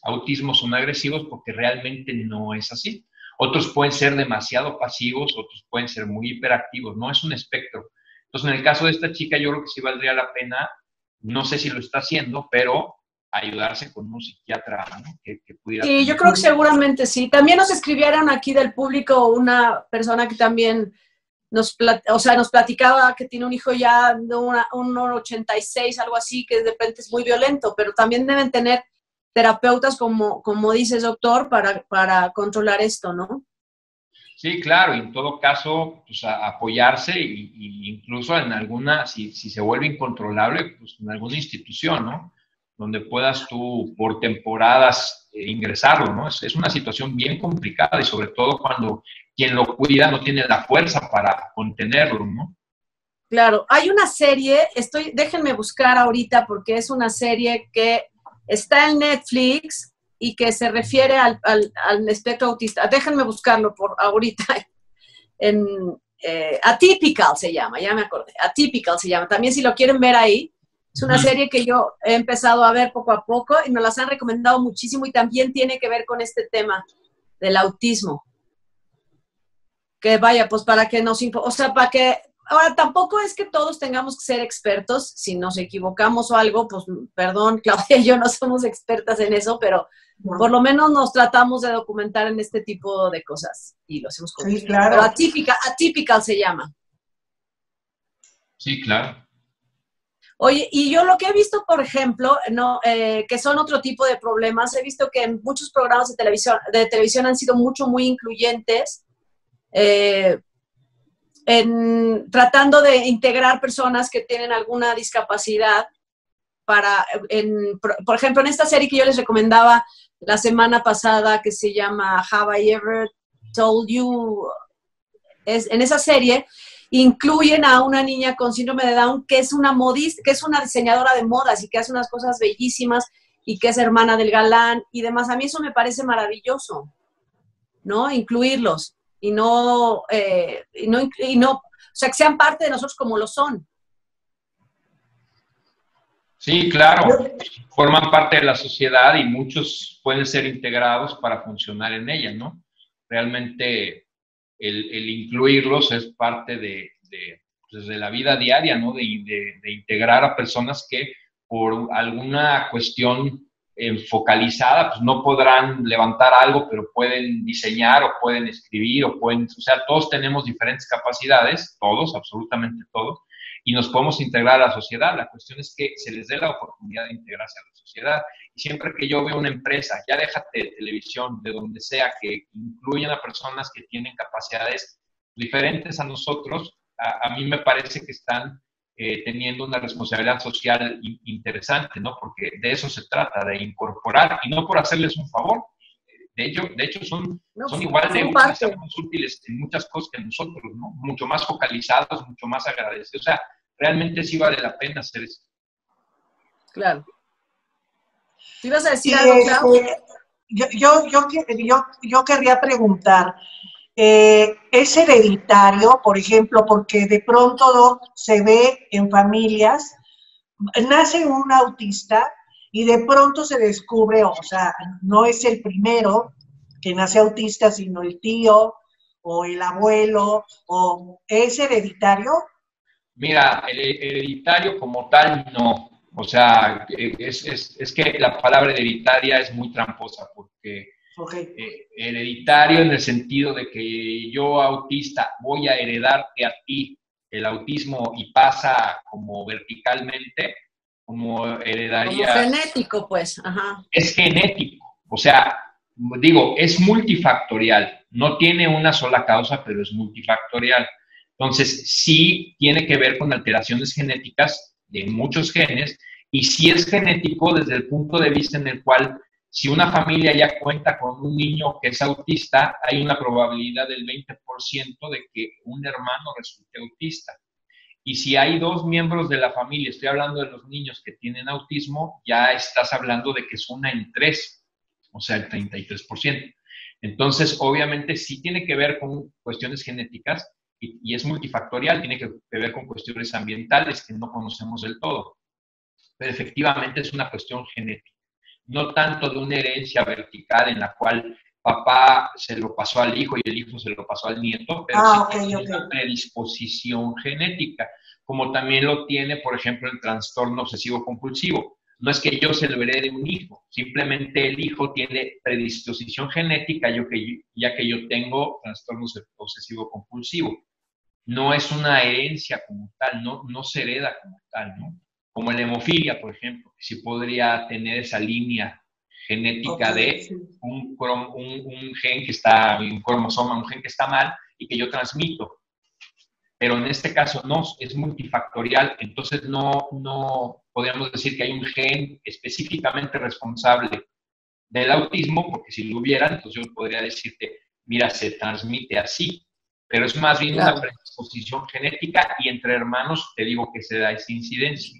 autismo son agresivos porque realmente no es así. Otros pueden ser demasiado pasivos, otros pueden ser muy hiperactivos, no es un espectro. Entonces, en el caso de esta chica, yo creo que sí valdría la pena, no sé si lo está haciendo, pero ayudarse con un psiquiatra, ¿no? que, que pudiera Sí, tener. yo creo que seguramente sí. También nos escribieron aquí del público una persona que también nos, o sea, nos platicaba que tiene un hijo ya de una, un ochenta y seis, algo así, que de repente es muy violento, pero también deben tener terapeutas, como, como dices, doctor, para, para controlar esto, ¿no? Sí, claro, y en todo caso, pues a, apoyarse y, y incluso en alguna, si, si se vuelve incontrolable, pues en alguna institución, ¿no? Donde puedas tú por temporadas eh, ingresarlo, ¿no? Es, es una situación bien complicada y sobre todo cuando quien lo cuida no tiene la fuerza para contenerlo, ¿no? Claro, hay una serie, estoy, déjenme buscar ahorita porque es una serie que está en Netflix y que se refiere al, al, al espectro autista. Déjenme buscarlo por ahorita. En, eh, Atypical se llama, ya me acordé. Atypical se llama. También si lo quieren ver ahí, es una serie que yo he empezado a ver poco a poco y nos las han recomendado muchísimo y también tiene que ver con este tema del autismo. Que vaya, pues para que nos, o sea, para que, ahora tampoco es que todos tengamos que ser expertos, si nos equivocamos o algo, pues perdón, Claudia y yo no somos expertas en eso, pero no. Por lo menos nos tratamos de documentar en este tipo de cosas y lo hacemos con sí, gusto. claro. Pero atípica, atypical se llama. Sí, claro. Oye, y yo lo que he visto, por ejemplo, no, eh, que son otro tipo de problemas, he visto que en muchos programas de televisión, de televisión han sido mucho, muy incluyentes, eh, en, tratando de integrar personas que tienen alguna discapacidad para, en, por ejemplo, en esta serie que yo les recomendaba la semana pasada, que se llama Have I Ever Told You, es, en esa serie incluyen a una niña con síndrome de Down que es una modista, que es una diseñadora de modas y que hace unas cosas bellísimas y que es hermana del galán y demás. A mí eso me parece maravilloso, ¿no? Incluirlos y no, eh, y no, y no, o sea, que sean parte de nosotros como lo son. Sí, claro, forman parte de la sociedad y muchos pueden ser integrados para funcionar en ella, ¿no? Realmente el, el incluirlos es parte de, de, pues de la vida diaria, ¿no? De, de, de integrar a personas que por alguna cuestión eh, focalizada, pues no podrán levantar algo, pero pueden diseñar o pueden escribir o pueden, o sea, todos tenemos diferentes capacidades, todos, absolutamente todos, y nos podemos integrar a la sociedad. La cuestión es que se les dé la oportunidad de integrarse a la sociedad. Y siempre que yo veo una empresa, ya déjate de televisión, de donde sea, que incluyan a personas que tienen capacidades diferentes a nosotros, a, a mí me parece que están eh, teniendo una responsabilidad social in, interesante, ¿no? Porque de eso se trata, de incorporar, y no por hacerles un favor. De hecho, de hecho son, no, son igual de útiles, somos útiles en muchas cosas que nosotros, ¿no? Mucho más focalizados, mucho más agradecidos. O sea, realmente sí vale la pena hacer eso. Claro. ¿Te ibas a decir y algo, este, Clau? Yo, yo, yo, yo, yo querría preguntar, eh, ¿es hereditario, por ejemplo, porque de pronto se ve en familias, nace un autista, y de pronto se descubre, o sea, no es el primero que nace autista, sino el tío o el abuelo, o ¿es hereditario? Mira, el hereditario como tal, no. O sea, es, es, es que la palabra hereditaria es muy tramposa, porque okay. eh, hereditario en el sentido de que yo autista voy a heredarte a ti el autismo y pasa como verticalmente, como heredarías. Como genético, pues. Ajá. Es genético, o sea, digo, es multifactorial, no tiene una sola causa, pero es multifactorial. Entonces, sí tiene que ver con alteraciones genéticas de muchos genes, y sí es genético desde el punto de vista en el cual, si una familia ya cuenta con un niño que es autista, hay una probabilidad del veinte por ciento de que un hermano resulte autista. Y si hay dos miembros de la familia, estoy hablando de los niños que tienen autismo, ya estás hablando de que es una en tres, o sea, el treinta y tres por ciento. Entonces, obviamente, sí tiene que ver con cuestiones genéticas y, y es multifactorial, tiene que ver con cuestiones ambientales que no conocemos del todo. Pero efectivamente es una cuestión genética. no tanto de una herencia vertical en la cual papá se lo pasó al hijo y el hijo se lo pasó al nieto, pero Ah, sí ok, tiene ok. una predisposición genética, como también lo tiene, por ejemplo, el trastorno obsesivo compulsivo. No es que yo se lo herede de un hijo, simplemente el hijo tiene predisposición genética, yo que, ya que yo tengo trastorno obsesivo compulsivo. No es una herencia como tal, no, no se hereda como tal, ¿no? Como la hemofilia, por ejemplo, que sí podría tener esa línea genética Ok, de sí. un, un, un gen que está, un cromosoma, un gen que está mal y que yo transmito. Pero en este caso no, es multifactorial, entonces no, no podríamos decir que hay un gen específicamente responsable del autismo, porque si lo hubiera, entonces yo podría decirte, mira, se transmite así, pero es más bien Claro. una predisposición genética y entre hermanos te digo que se da esa incidencia.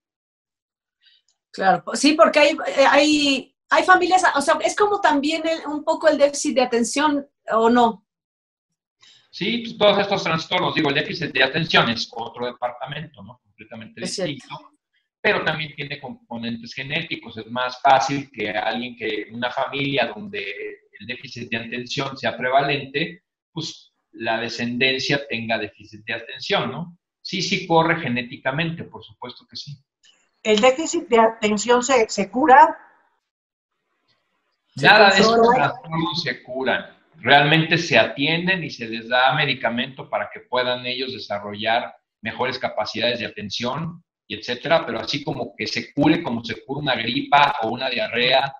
Claro, sí, porque hay, hay, hay familias, o sea, es como también el, un poco el déficit de atención, ¿o no? Sí, pues todos estos trastornos, digo, el déficit de atención es otro departamento, ¿no? Completamente Es cierto. distinto, pero también tiene componentes genéticos. Es más fácil que alguien que, una familia donde el déficit de atención sea prevalente, pues la descendencia tenga déficit de atención, ¿no? Sí, sí corre genéticamente, por supuesto que sí. ¿El déficit de atención se, se cura? Se Nada de estos controla. trastornos se curan. Realmente se atienden y se les da medicamento para que puedan ellos desarrollar mejores capacidades de atención y etcétera, pero así como que se cure como se cura una gripa o una diarrea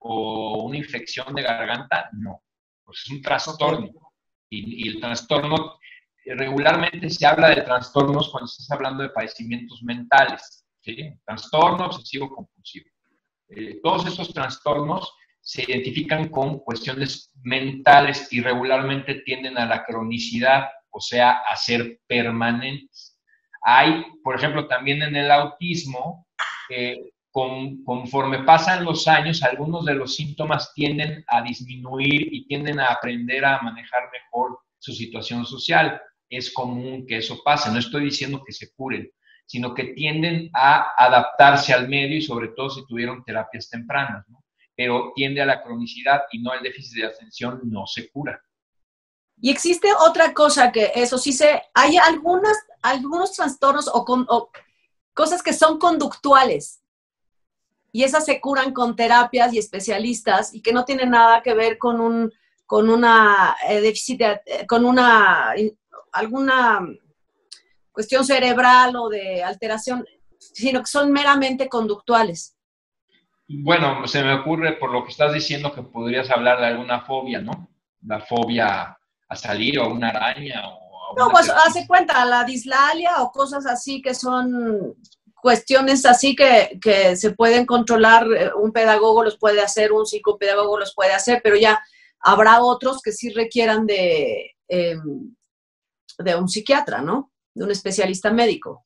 o una infección de garganta, no. Pues es un trastorno. Okay. Y, y el trastorno, regularmente se habla de trastornos cuando estás hablando de padecimientos mentales, ¿sí? Trastorno obsesivo compulsivo. Eh, todos estos trastornos se identifican con cuestiones mentales y regularmente tienden a la cronicidad, o sea, a ser permanentes. Hay, por ejemplo, también en el autismo, eh, con, conforme pasan los años, algunos de los síntomas tienden a disminuir y tienden a aprender a manejar mejor su situación social. Es común que eso pase, no estoy diciendo que se curen, sino que tienden a adaptarse al medio y sobre todo si tuvieron terapias tempranas, ¿no? Pero tiende a la cronicidad y no el déficit de atención no se cura. Y existe otra cosa que eso sí se, hay algunas, algunos trastornos o, con, o cosas que son conductuales y esas se curan con terapias y especialistas y que no tienen nada que ver con un, con una eh, déficit, de, eh, con una, alguna cuestión cerebral o de alteración, sino que son meramente conductuales. Bueno, se me ocurre por lo que estás diciendo que podrías hablar de alguna fobia, ¿no? La fobia a salir o a una araña o a una No, pues serpiente. hace cuenta, la dislalia o cosas así que son cuestiones así que, que se pueden controlar, un pedagogo los puede hacer, un psicopedagogo los puede hacer, pero ya habrá otros que sí requieran de, eh, de un psiquiatra, ¿no? De un especialista médico.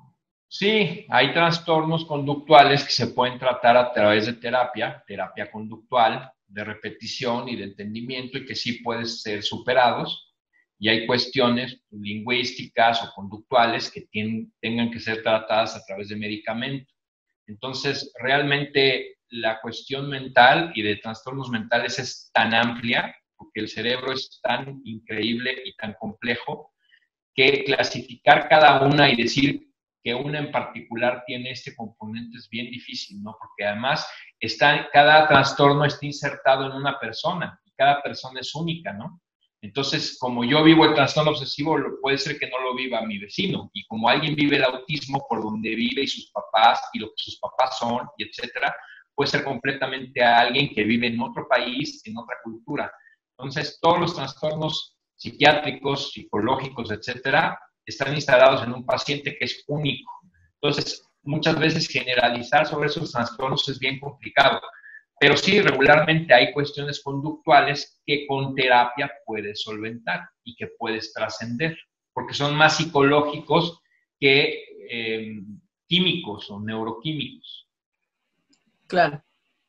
Sí, hay trastornos conductuales que se pueden tratar a través de terapia, terapia conductual, de repetición y de entendimiento y que sí pueden ser superados. Y hay cuestiones lingüísticas o conductuales que tienen, tengan que ser tratadas a través de medicamento. Entonces, realmente la cuestión mental y de trastornos mentales es tan amplia, porque el cerebro es tan increíble y tan complejo, que clasificar cada una y decir que una en particular tiene este componente es bien difícil, ¿no? Porque además está, cada trastorno está insertado en una persona y cada persona es única, ¿no? Entonces, como yo vivo el trastorno obsesivo, puede ser que no lo viva mi vecino. Y como alguien vive el autismo por donde vive y sus papás y lo que sus papás son, y etcétera, puede ser completamente a alguien que vive en otro país, en otra cultura. Entonces, todos los trastornos psiquiátricos, psicológicos, etcétera, están instalados en un paciente que es único. Entonces, muchas veces generalizar sobre esos trastornos es bien complicado. Pero sí, regularmente hay cuestiones conductuales que con terapia puedes solventar y que puedes trascender, porque son más psicológicos que eh, químicos o neuroquímicos. Claro.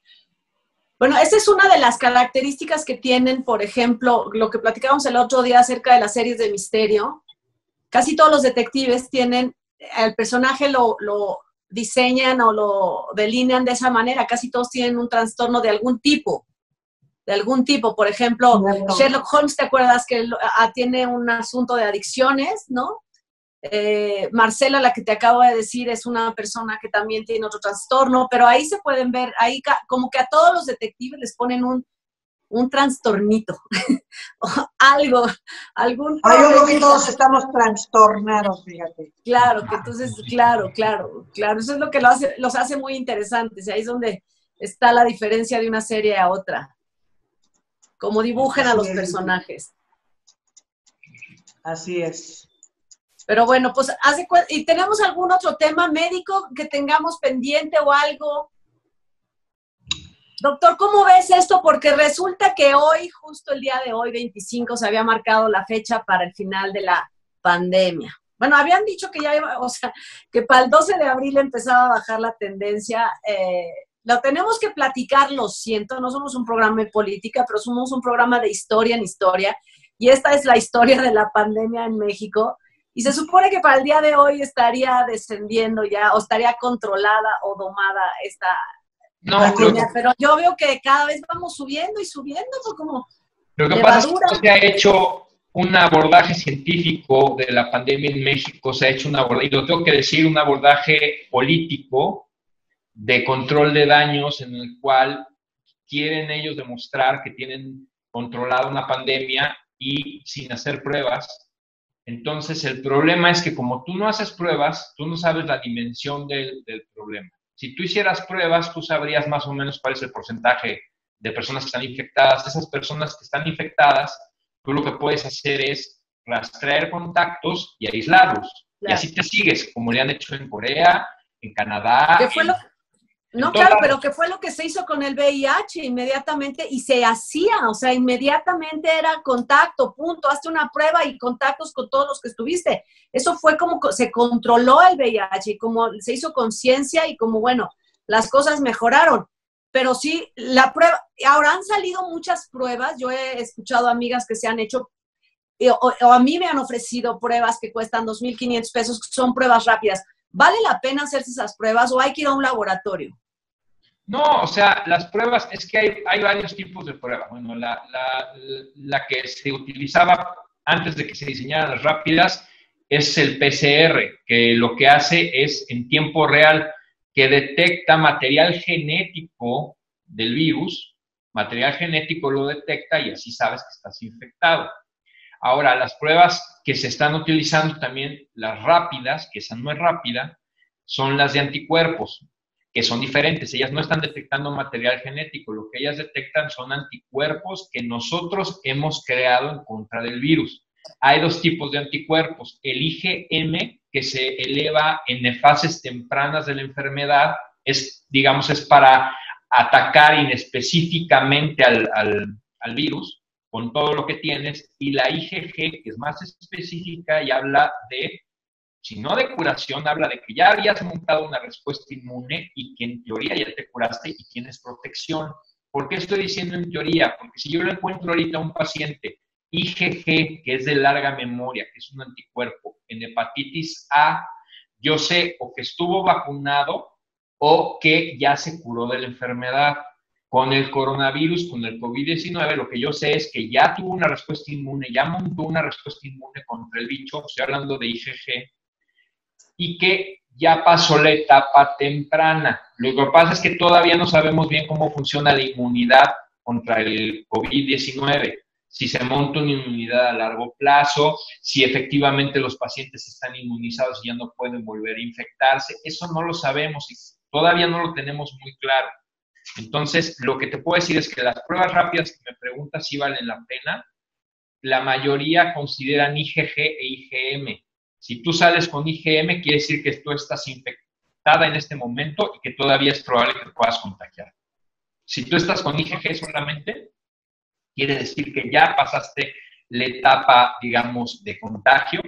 Bueno, esa es una de las características que tienen, por ejemplo, lo que platicábamos el otro día acerca de las series de misterio. Casi todos los detectives tienen, el personaje lo, lo, diseñan o lo delinean de esa manera. Casi todos tienen un trastorno de algún tipo. De algún tipo. Por ejemplo, bueno. Sherlock Holmes, ¿te acuerdas que a, tiene un asunto de adicciones, ¿no? Eh, Marcela, la que te acabo de decir, es una persona que también tiene otro trastorno, pero ahí se pueden ver, ahí como que a todos los detectives les ponen un, un trastornito, algo, algún... Ay, yo creo que todos estamos trastornados, fíjate. Claro, que entonces, claro, claro, claro, eso es lo que lo hace, los hace muy interesantes, y ahí es donde está la diferencia de una serie a otra, como dibujan a los personajes. Así es. Pero bueno, pues, hace ¿y tenemos algún otro tema médico que tengamos pendiente o algo? Doctor, ¿cómo ves esto? Porque resulta que hoy, justo el día de hoy, veinticinco, se había marcado la fecha para el final de la pandemia. Bueno, habían dicho que ya iba, o sea, que para el doce de abril empezaba a bajar la tendencia. Eh, lo tenemos que platicar, lo siento, no somos un programa de política, pero somos un programa de historia en historia. Y esta es la historia de la pandemia en México. Y se supone que para el día de hoy estaría descendiendo ya, o estaría controlada o domada esta no, pandemia, que, pero yo veo que cada vez vamos subiendo y subiendo, pues como Lo que levadura. Pasa es que se ha hecho un abordaje científico de la pandemia en México, se ha hecho un abordaje, y lo tengo que decir, un abordaje político de control de daños en el cual quieren ellos demostrar que tienen controlada una pandemia y sin hacer pruebas. Entonces, el problema es que como tú no haces pruebas, tú no sabes la dimensión del, del problema. Si tú hicieras pruebas, tú sabrías más o menos cuál es el porcentaje de personas que están infectadas. Esas personas que están infectadas, tú lo que puedes hacer es rastrear contactos y aislarlos. Claro. Y así te sigues, como le han hecho en Corea, en Canadá. ¿Qué fue en, lo... No, claro, pero ¿qué fue lo que se hizo con el V I H inmediatamente? Y se hacía, o sea, inmediatamente era contacto, punto, hazte una prueba y contactos con todos los que estuviste. Eso fue como se controló el V I H y como se hizo conciencia y como, bueno, las cosas mejoraron. Pero sí, la prueba, ahora han salido muchas pruebas, yo he escuchado amigas que se han hecho, o, o a mí me han ofrecido pruebas que cuestan dos mil quinientos pesos, que son pruebas rápidas. ¿Vale la pena hacerse esas pruebas o hay que ir a un laboratorio? No, o sea, las pruebas, es que hay, hay varios tipos de pruebas. Bueno, la, la, la que se utilizaba antes de que se diseñaran las rápidas es el P C R, que lo que hace es en tiempo real que detecta material genético del virus, material genético lo detecta y así sabes que estás infectado. Ahora, las pruebas que se están utilizando también, las rápidas, que esa no es rápida, son las de anticuerpos, que son diferentes. Ellas no están detectando material genético, lo que ellas detectan son anticuerpos que nosotros hemos creado en contra del virus. Hay dos tipos de anticuerpos. El I G M, que se eleva en fases tempranas de la enfermedad, es, digamos, es para atacar inespecíficamente al, al, al virus, con todo lo que tienes, y la I G G, que es más específica y habla de, si no de curación, habla de que ya habías montado una respuesta inmune y que en teoría ya te curaste y tienes protección. ¿Por qué estoy diciendo en teoría? Porque si yo le encuentro ahorita a un paciente I G G, que es de larga memoria, que es un anticuerpo, en hepatitis A, yo sé o que estuvo vacunado o que ya se curó de la enfermedad. Con el coronavirus, con el COVID diecinueve, lo que yo sé es que ya tuvo una respuesta inmune, ya montó una respuesta inmune contra el bicho, estoy hablando de I G G, y que ya pasó la etapa temprana. Lo que pasa es que todavía no sabemos bien cómo funciona la inmunidad contra el COVID diecinueve, si se monta una inmunidad a largo plazo, si efectivamente los pacientes están inmunizados y ya no pueden volver a infectarse, eso no lo sabemos y todavía no lo tenemos muy claro. Entonces, lo que te puedo decir es que las pruebas rápidas que me preguntas si valen la pena, la mayoría consideran I G G e I G M. Si tú sales con I G M, quiere decir que tú estás infectada en este momento y que todavía es probable que te puedas contagiar. Si tú estás con I G G solamente, quiere decir que ya pasaste la etapa, digamos, de contagio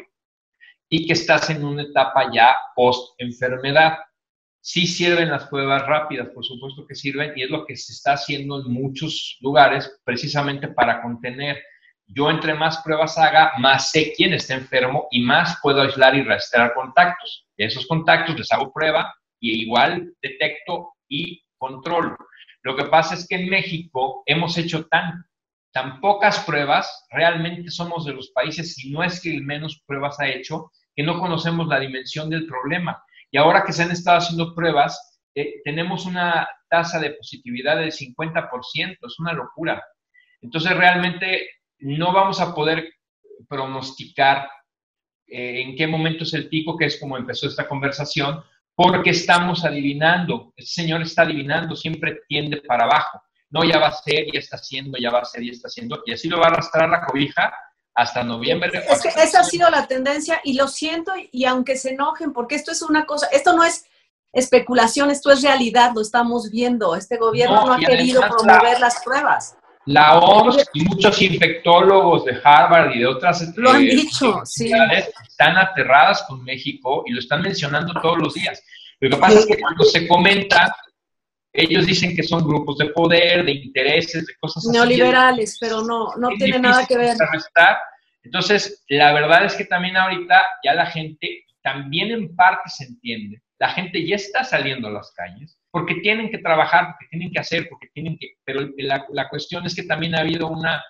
y que estás en una etapa ya post-enfermedad. Sí sirven las pruebas rápidas, por supuesto que sirven, y es lo que se está haciendo en muchos lugares precisamente para contener. Yo entre más pruebas haga, más sé quién está enfermo y más puedo aislar y rastrear contactos. Y a esos contactos les hago prueba y igual detecto y controlo. Lo que pasa es que en México hemos hecho tan, tan pocas pruebas, realmente somos de los países, si no es que el menos pruebas ha hecho, que no conocemos la dimensión del problema. Y ahora que se han estado haciendo pruebas, eh, tenemos una tasa de positividad del cincuenta por ciento, es una locura. Entonces realmente no vamos a poder pronosticar eh, en qué momento es el pico, que es como empezó esta conversación, porque estamos adivinando. El señor está adivinando, siempre tiende para abajo. No, ya va a ser, ya está haciendo, ya va a ser, ya está haciendo, y así lo va a arrastrar la cobija hasta noviembre. Es que esa ha sido la tendencia, y lo siento, y aunque se enojen, porque esto es una cosa, esto no es especulación, esto es realidad, lo estamos viendo. Este gobierno no, no ha querido promover la, las pruebas. La O M S y muchos infectólogos de Harvard y de otras lo han eh, dicho, sí. están aterradas con México y lo están mencionando todos los días. Lo que pasa es que cuando se comenta, ellos dicen que son grupos de poder, de intereses, de cosas así. Neoliberales, pero no, no tiene nada que ver. Entonces, la verdad es que también ahorita ya la gente, también en parte se entiende, la gente ya está saliendo a las calles porque tienen que trabajar, porque tienen que hacer, porque tienen que... Pero la, la cuestión es que también ha habido una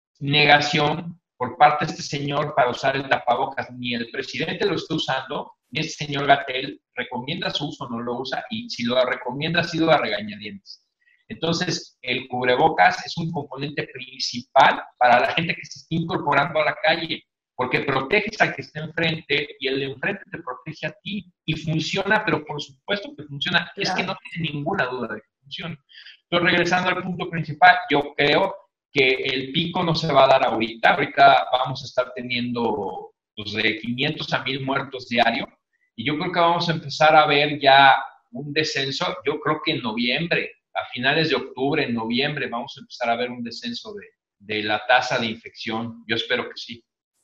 negación por parte de este señor para usar el tapabocas. Ni el presidente lo está usando, ni el señor Gatell recomienda su uso, no lo usa, y si lo recomienda ha sido a regañadientes. Entonces, el cubrebocas es un componente principal para la gente que se está incorporando a la calle, porque proteges al que está enfrente y el de enfrente te protege a ti. Y funciona, pero por supuesto que funciona. Claro. Es que no tiene ninguna duda de que funciona. Entonces, regresando al punto principal, yo creo que el pico no se va a dar ahorita. Ahorita vamos a estar teniendo pues, de quinientos a mil muertos diario. Y yo creo que vamos a empezar a ver ya un descenso. Yo creo que en noviembre, a finales de octubre, en noviembre, vamos a empezar a ver un descenso de, de la tasa de infección. Yo espero que sí.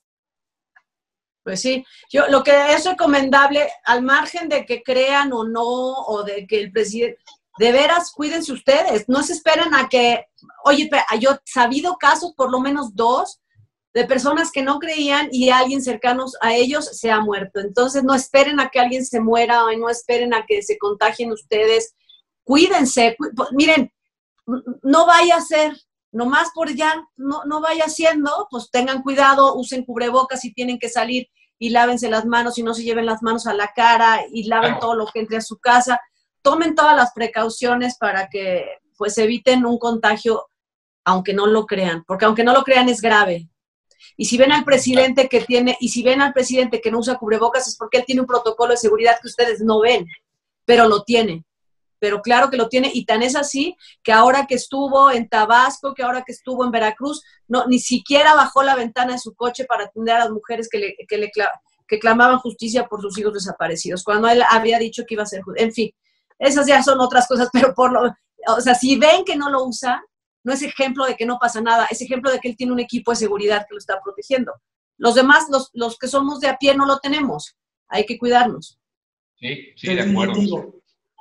Pues sí, yo lo que es recomendable, al margen de que crean o no, o de que el presidente, de veras, cuídense ustedes, no se esperen a que, oye, yo he sabido casos, por lo menos dos, de personas que no creían y alguien cercano a ellos se ha muerto. Entonces, no esperen a que alguien se muera, o no esperen a que se contagien ustedes, cuídense, cu miren, no vaya a ser, nomás por ya, no, no vaya siendo, pues tengan cuidado, usen cubrebocas si tienen que salir y lávense las manos y no se lleven las manos a la cara y laven todo lo que entre a su casa. Tomen todas las precauciones para que pues eviten un contagio, aunque no lo crean, porque aunque no lo crean es grave. Y si ven al presidente que tiene, y si ven al presidente que no usa cubrebocas es porque él tiene un protocolo de seguridad que ustedes no ven, pero lo tiene. Pero claro que lo tiene, y tan es así que ahora que estuvo en Tabasco, que ahora que estuvo en Veracruz, no, ni siquiera bajó la ventana de su coche para atender a las mujeres que, le, que, le, que clamaban justicia por sus hijos desaparecidos, cuando él había dicho que iba a ser, en fin, esas ya son otras cosas, pero por lo, o sea, si ven que no lo usa, no es ejemplo de que no pasa nada, es ejemplo de que él tiene un equipo de seguridad que lo está protegiendo. Los demás, los, los que somos de a pie, no lo tenemos, hay que cuidarnos. Sí, sí, de acuerdo.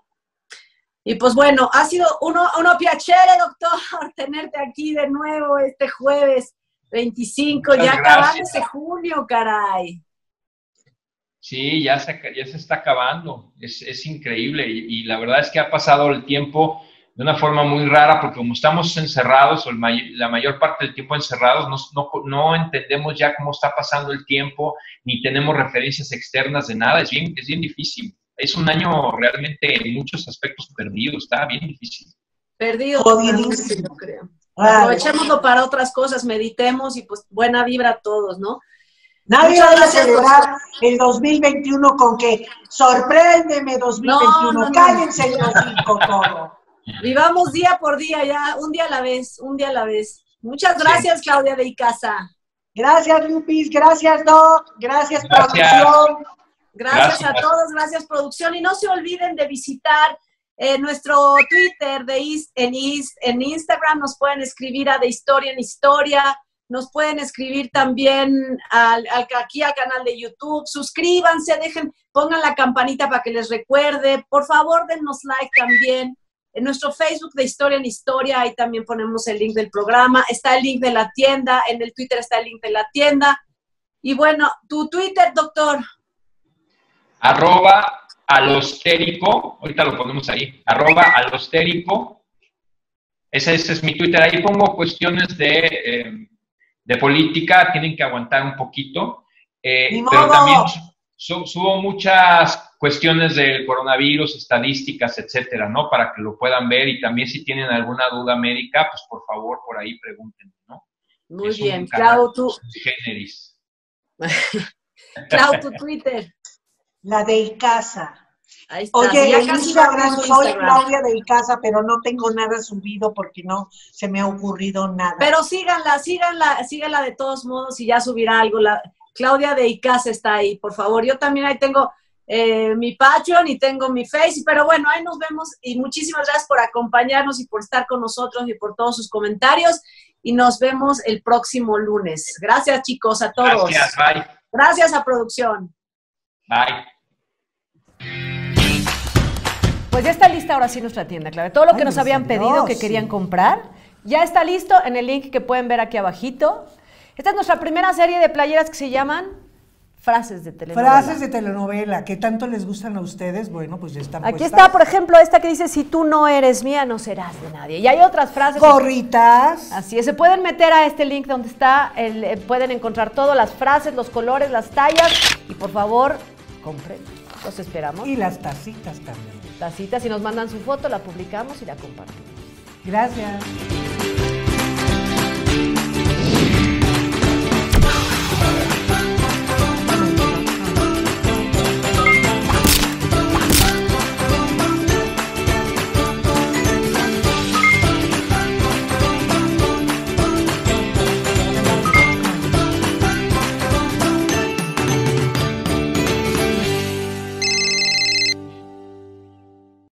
Y pues bueno, ha sido uno, uno piacere, doctor, tenerte aquí de nuevo este jueves veinticinco, Muchas ya acabando ese junio, caray. Sí, ya se, ya se está acabando, es, es increíble y, y la verdad es que ha pasado el tiempo de una forma muy rara porque como estamos encerrados, o el may, la mayor parte del tiempo encerrados, no, no, no entendemos ya cómo está pasando el tiempo, ni tenemos referencias externas de nada, es bien, es bien difícil. Es un año realmente en muchos aspectos perdido, está bien difícil. Perdido, yo creo. Aprovechémoslo para otras cosas, meditemos y pues buena vibra a todos, ¿no? Nadie va a celebrar el dos mil veintiuno con que sorpréndeme dos mil veintiuno, no, no, cállense no. Los cinco todo. Vivamos día por día ya, un día a la vez, un día a la vez. Muchas gracias, sí. Claudia de Icaza. Gracias, Lupis, gracias, Doc, gracias, gracias. Producción. Gracias, gracias a todos, gracias producción. Y no se olviden de visitar eh, nuestro Twitter, de is, en, is, en Instagram nos pueden escribir a De Historia en Historia, nos pueden escribir también al, al, aquí al canal de YouTube, suscríbanse, dejen, pongan la campanita para que les recuerde, por favor dennos like también. En nuestro Facebook de Historia en Historia, ahí también ponemos el link del programa, está el link de la tienda, en el Twitter está el link de la tienda. Y bueno, tu Twitter, doctor. Arroba alostérico, ahorita lo ponemos ahí, arroba alostérico, ese, ese es mi Twitter, ahí pongo cuestiones de, eh, de política, tienen que aguantar un poquito, eh, pero también su, subo muchas cuestiones del coronavirus, estadísticas, etcétera, ¿no? Para que lo puedan ver y también si tienen alguna duda médica, pues por favor por ahí pregunten, ¿no? Muy es bien, Clau, tú. Generis. Clau, tu Twitter. La de Icaza. Ahí está. Oye, ya en casi Instagram no soy Instagram. Claudia de Icaza, pero no tengo nada subido porque no se me ha ocurrido nada. Pero síganla, síganla, síganla de todos modos y ya subirá algo. La, Claudia de Icaza está ahí, por favor. Yo también ahí tengo eh, mi Patreon y tengo mi Face, pero bueno, ahí nos vemos y muchísimas gracias por acompañarnos y por estar con nosotros y por todos sus comentarios y nos vemos el próximo lunes. Gracias, chicos, a todos. Gracias, bye. Gracias a producción. Bye. Pues ya está lista ahora sí nuestra tienda, Claudia. Todo lo que Ay, nos habían Dios, pedido, que sí. querían comprar, ya está listo en el link que pueden ver aquí abajito. Esta es nuestra primera serie de playeras que se llaman Frases de Telenovela. Frases de telenovela, que tanto les gustan a ustedes, bueno, pues ya están Aquí puestas. está, por ejemplo, esta que dice, si tú no eres mía, no serás de nadie. Y hay otras frases. Gorritas. Así es, se pueden meter a este link donde está, el, eh, pueden encontrar todas las frases, los colores, las tallas. Y por favor, compren. Los esperamos. Y las tacitas también. Tacitas, si nos mandan su foto, la publicamos y la compartimos. Gracias.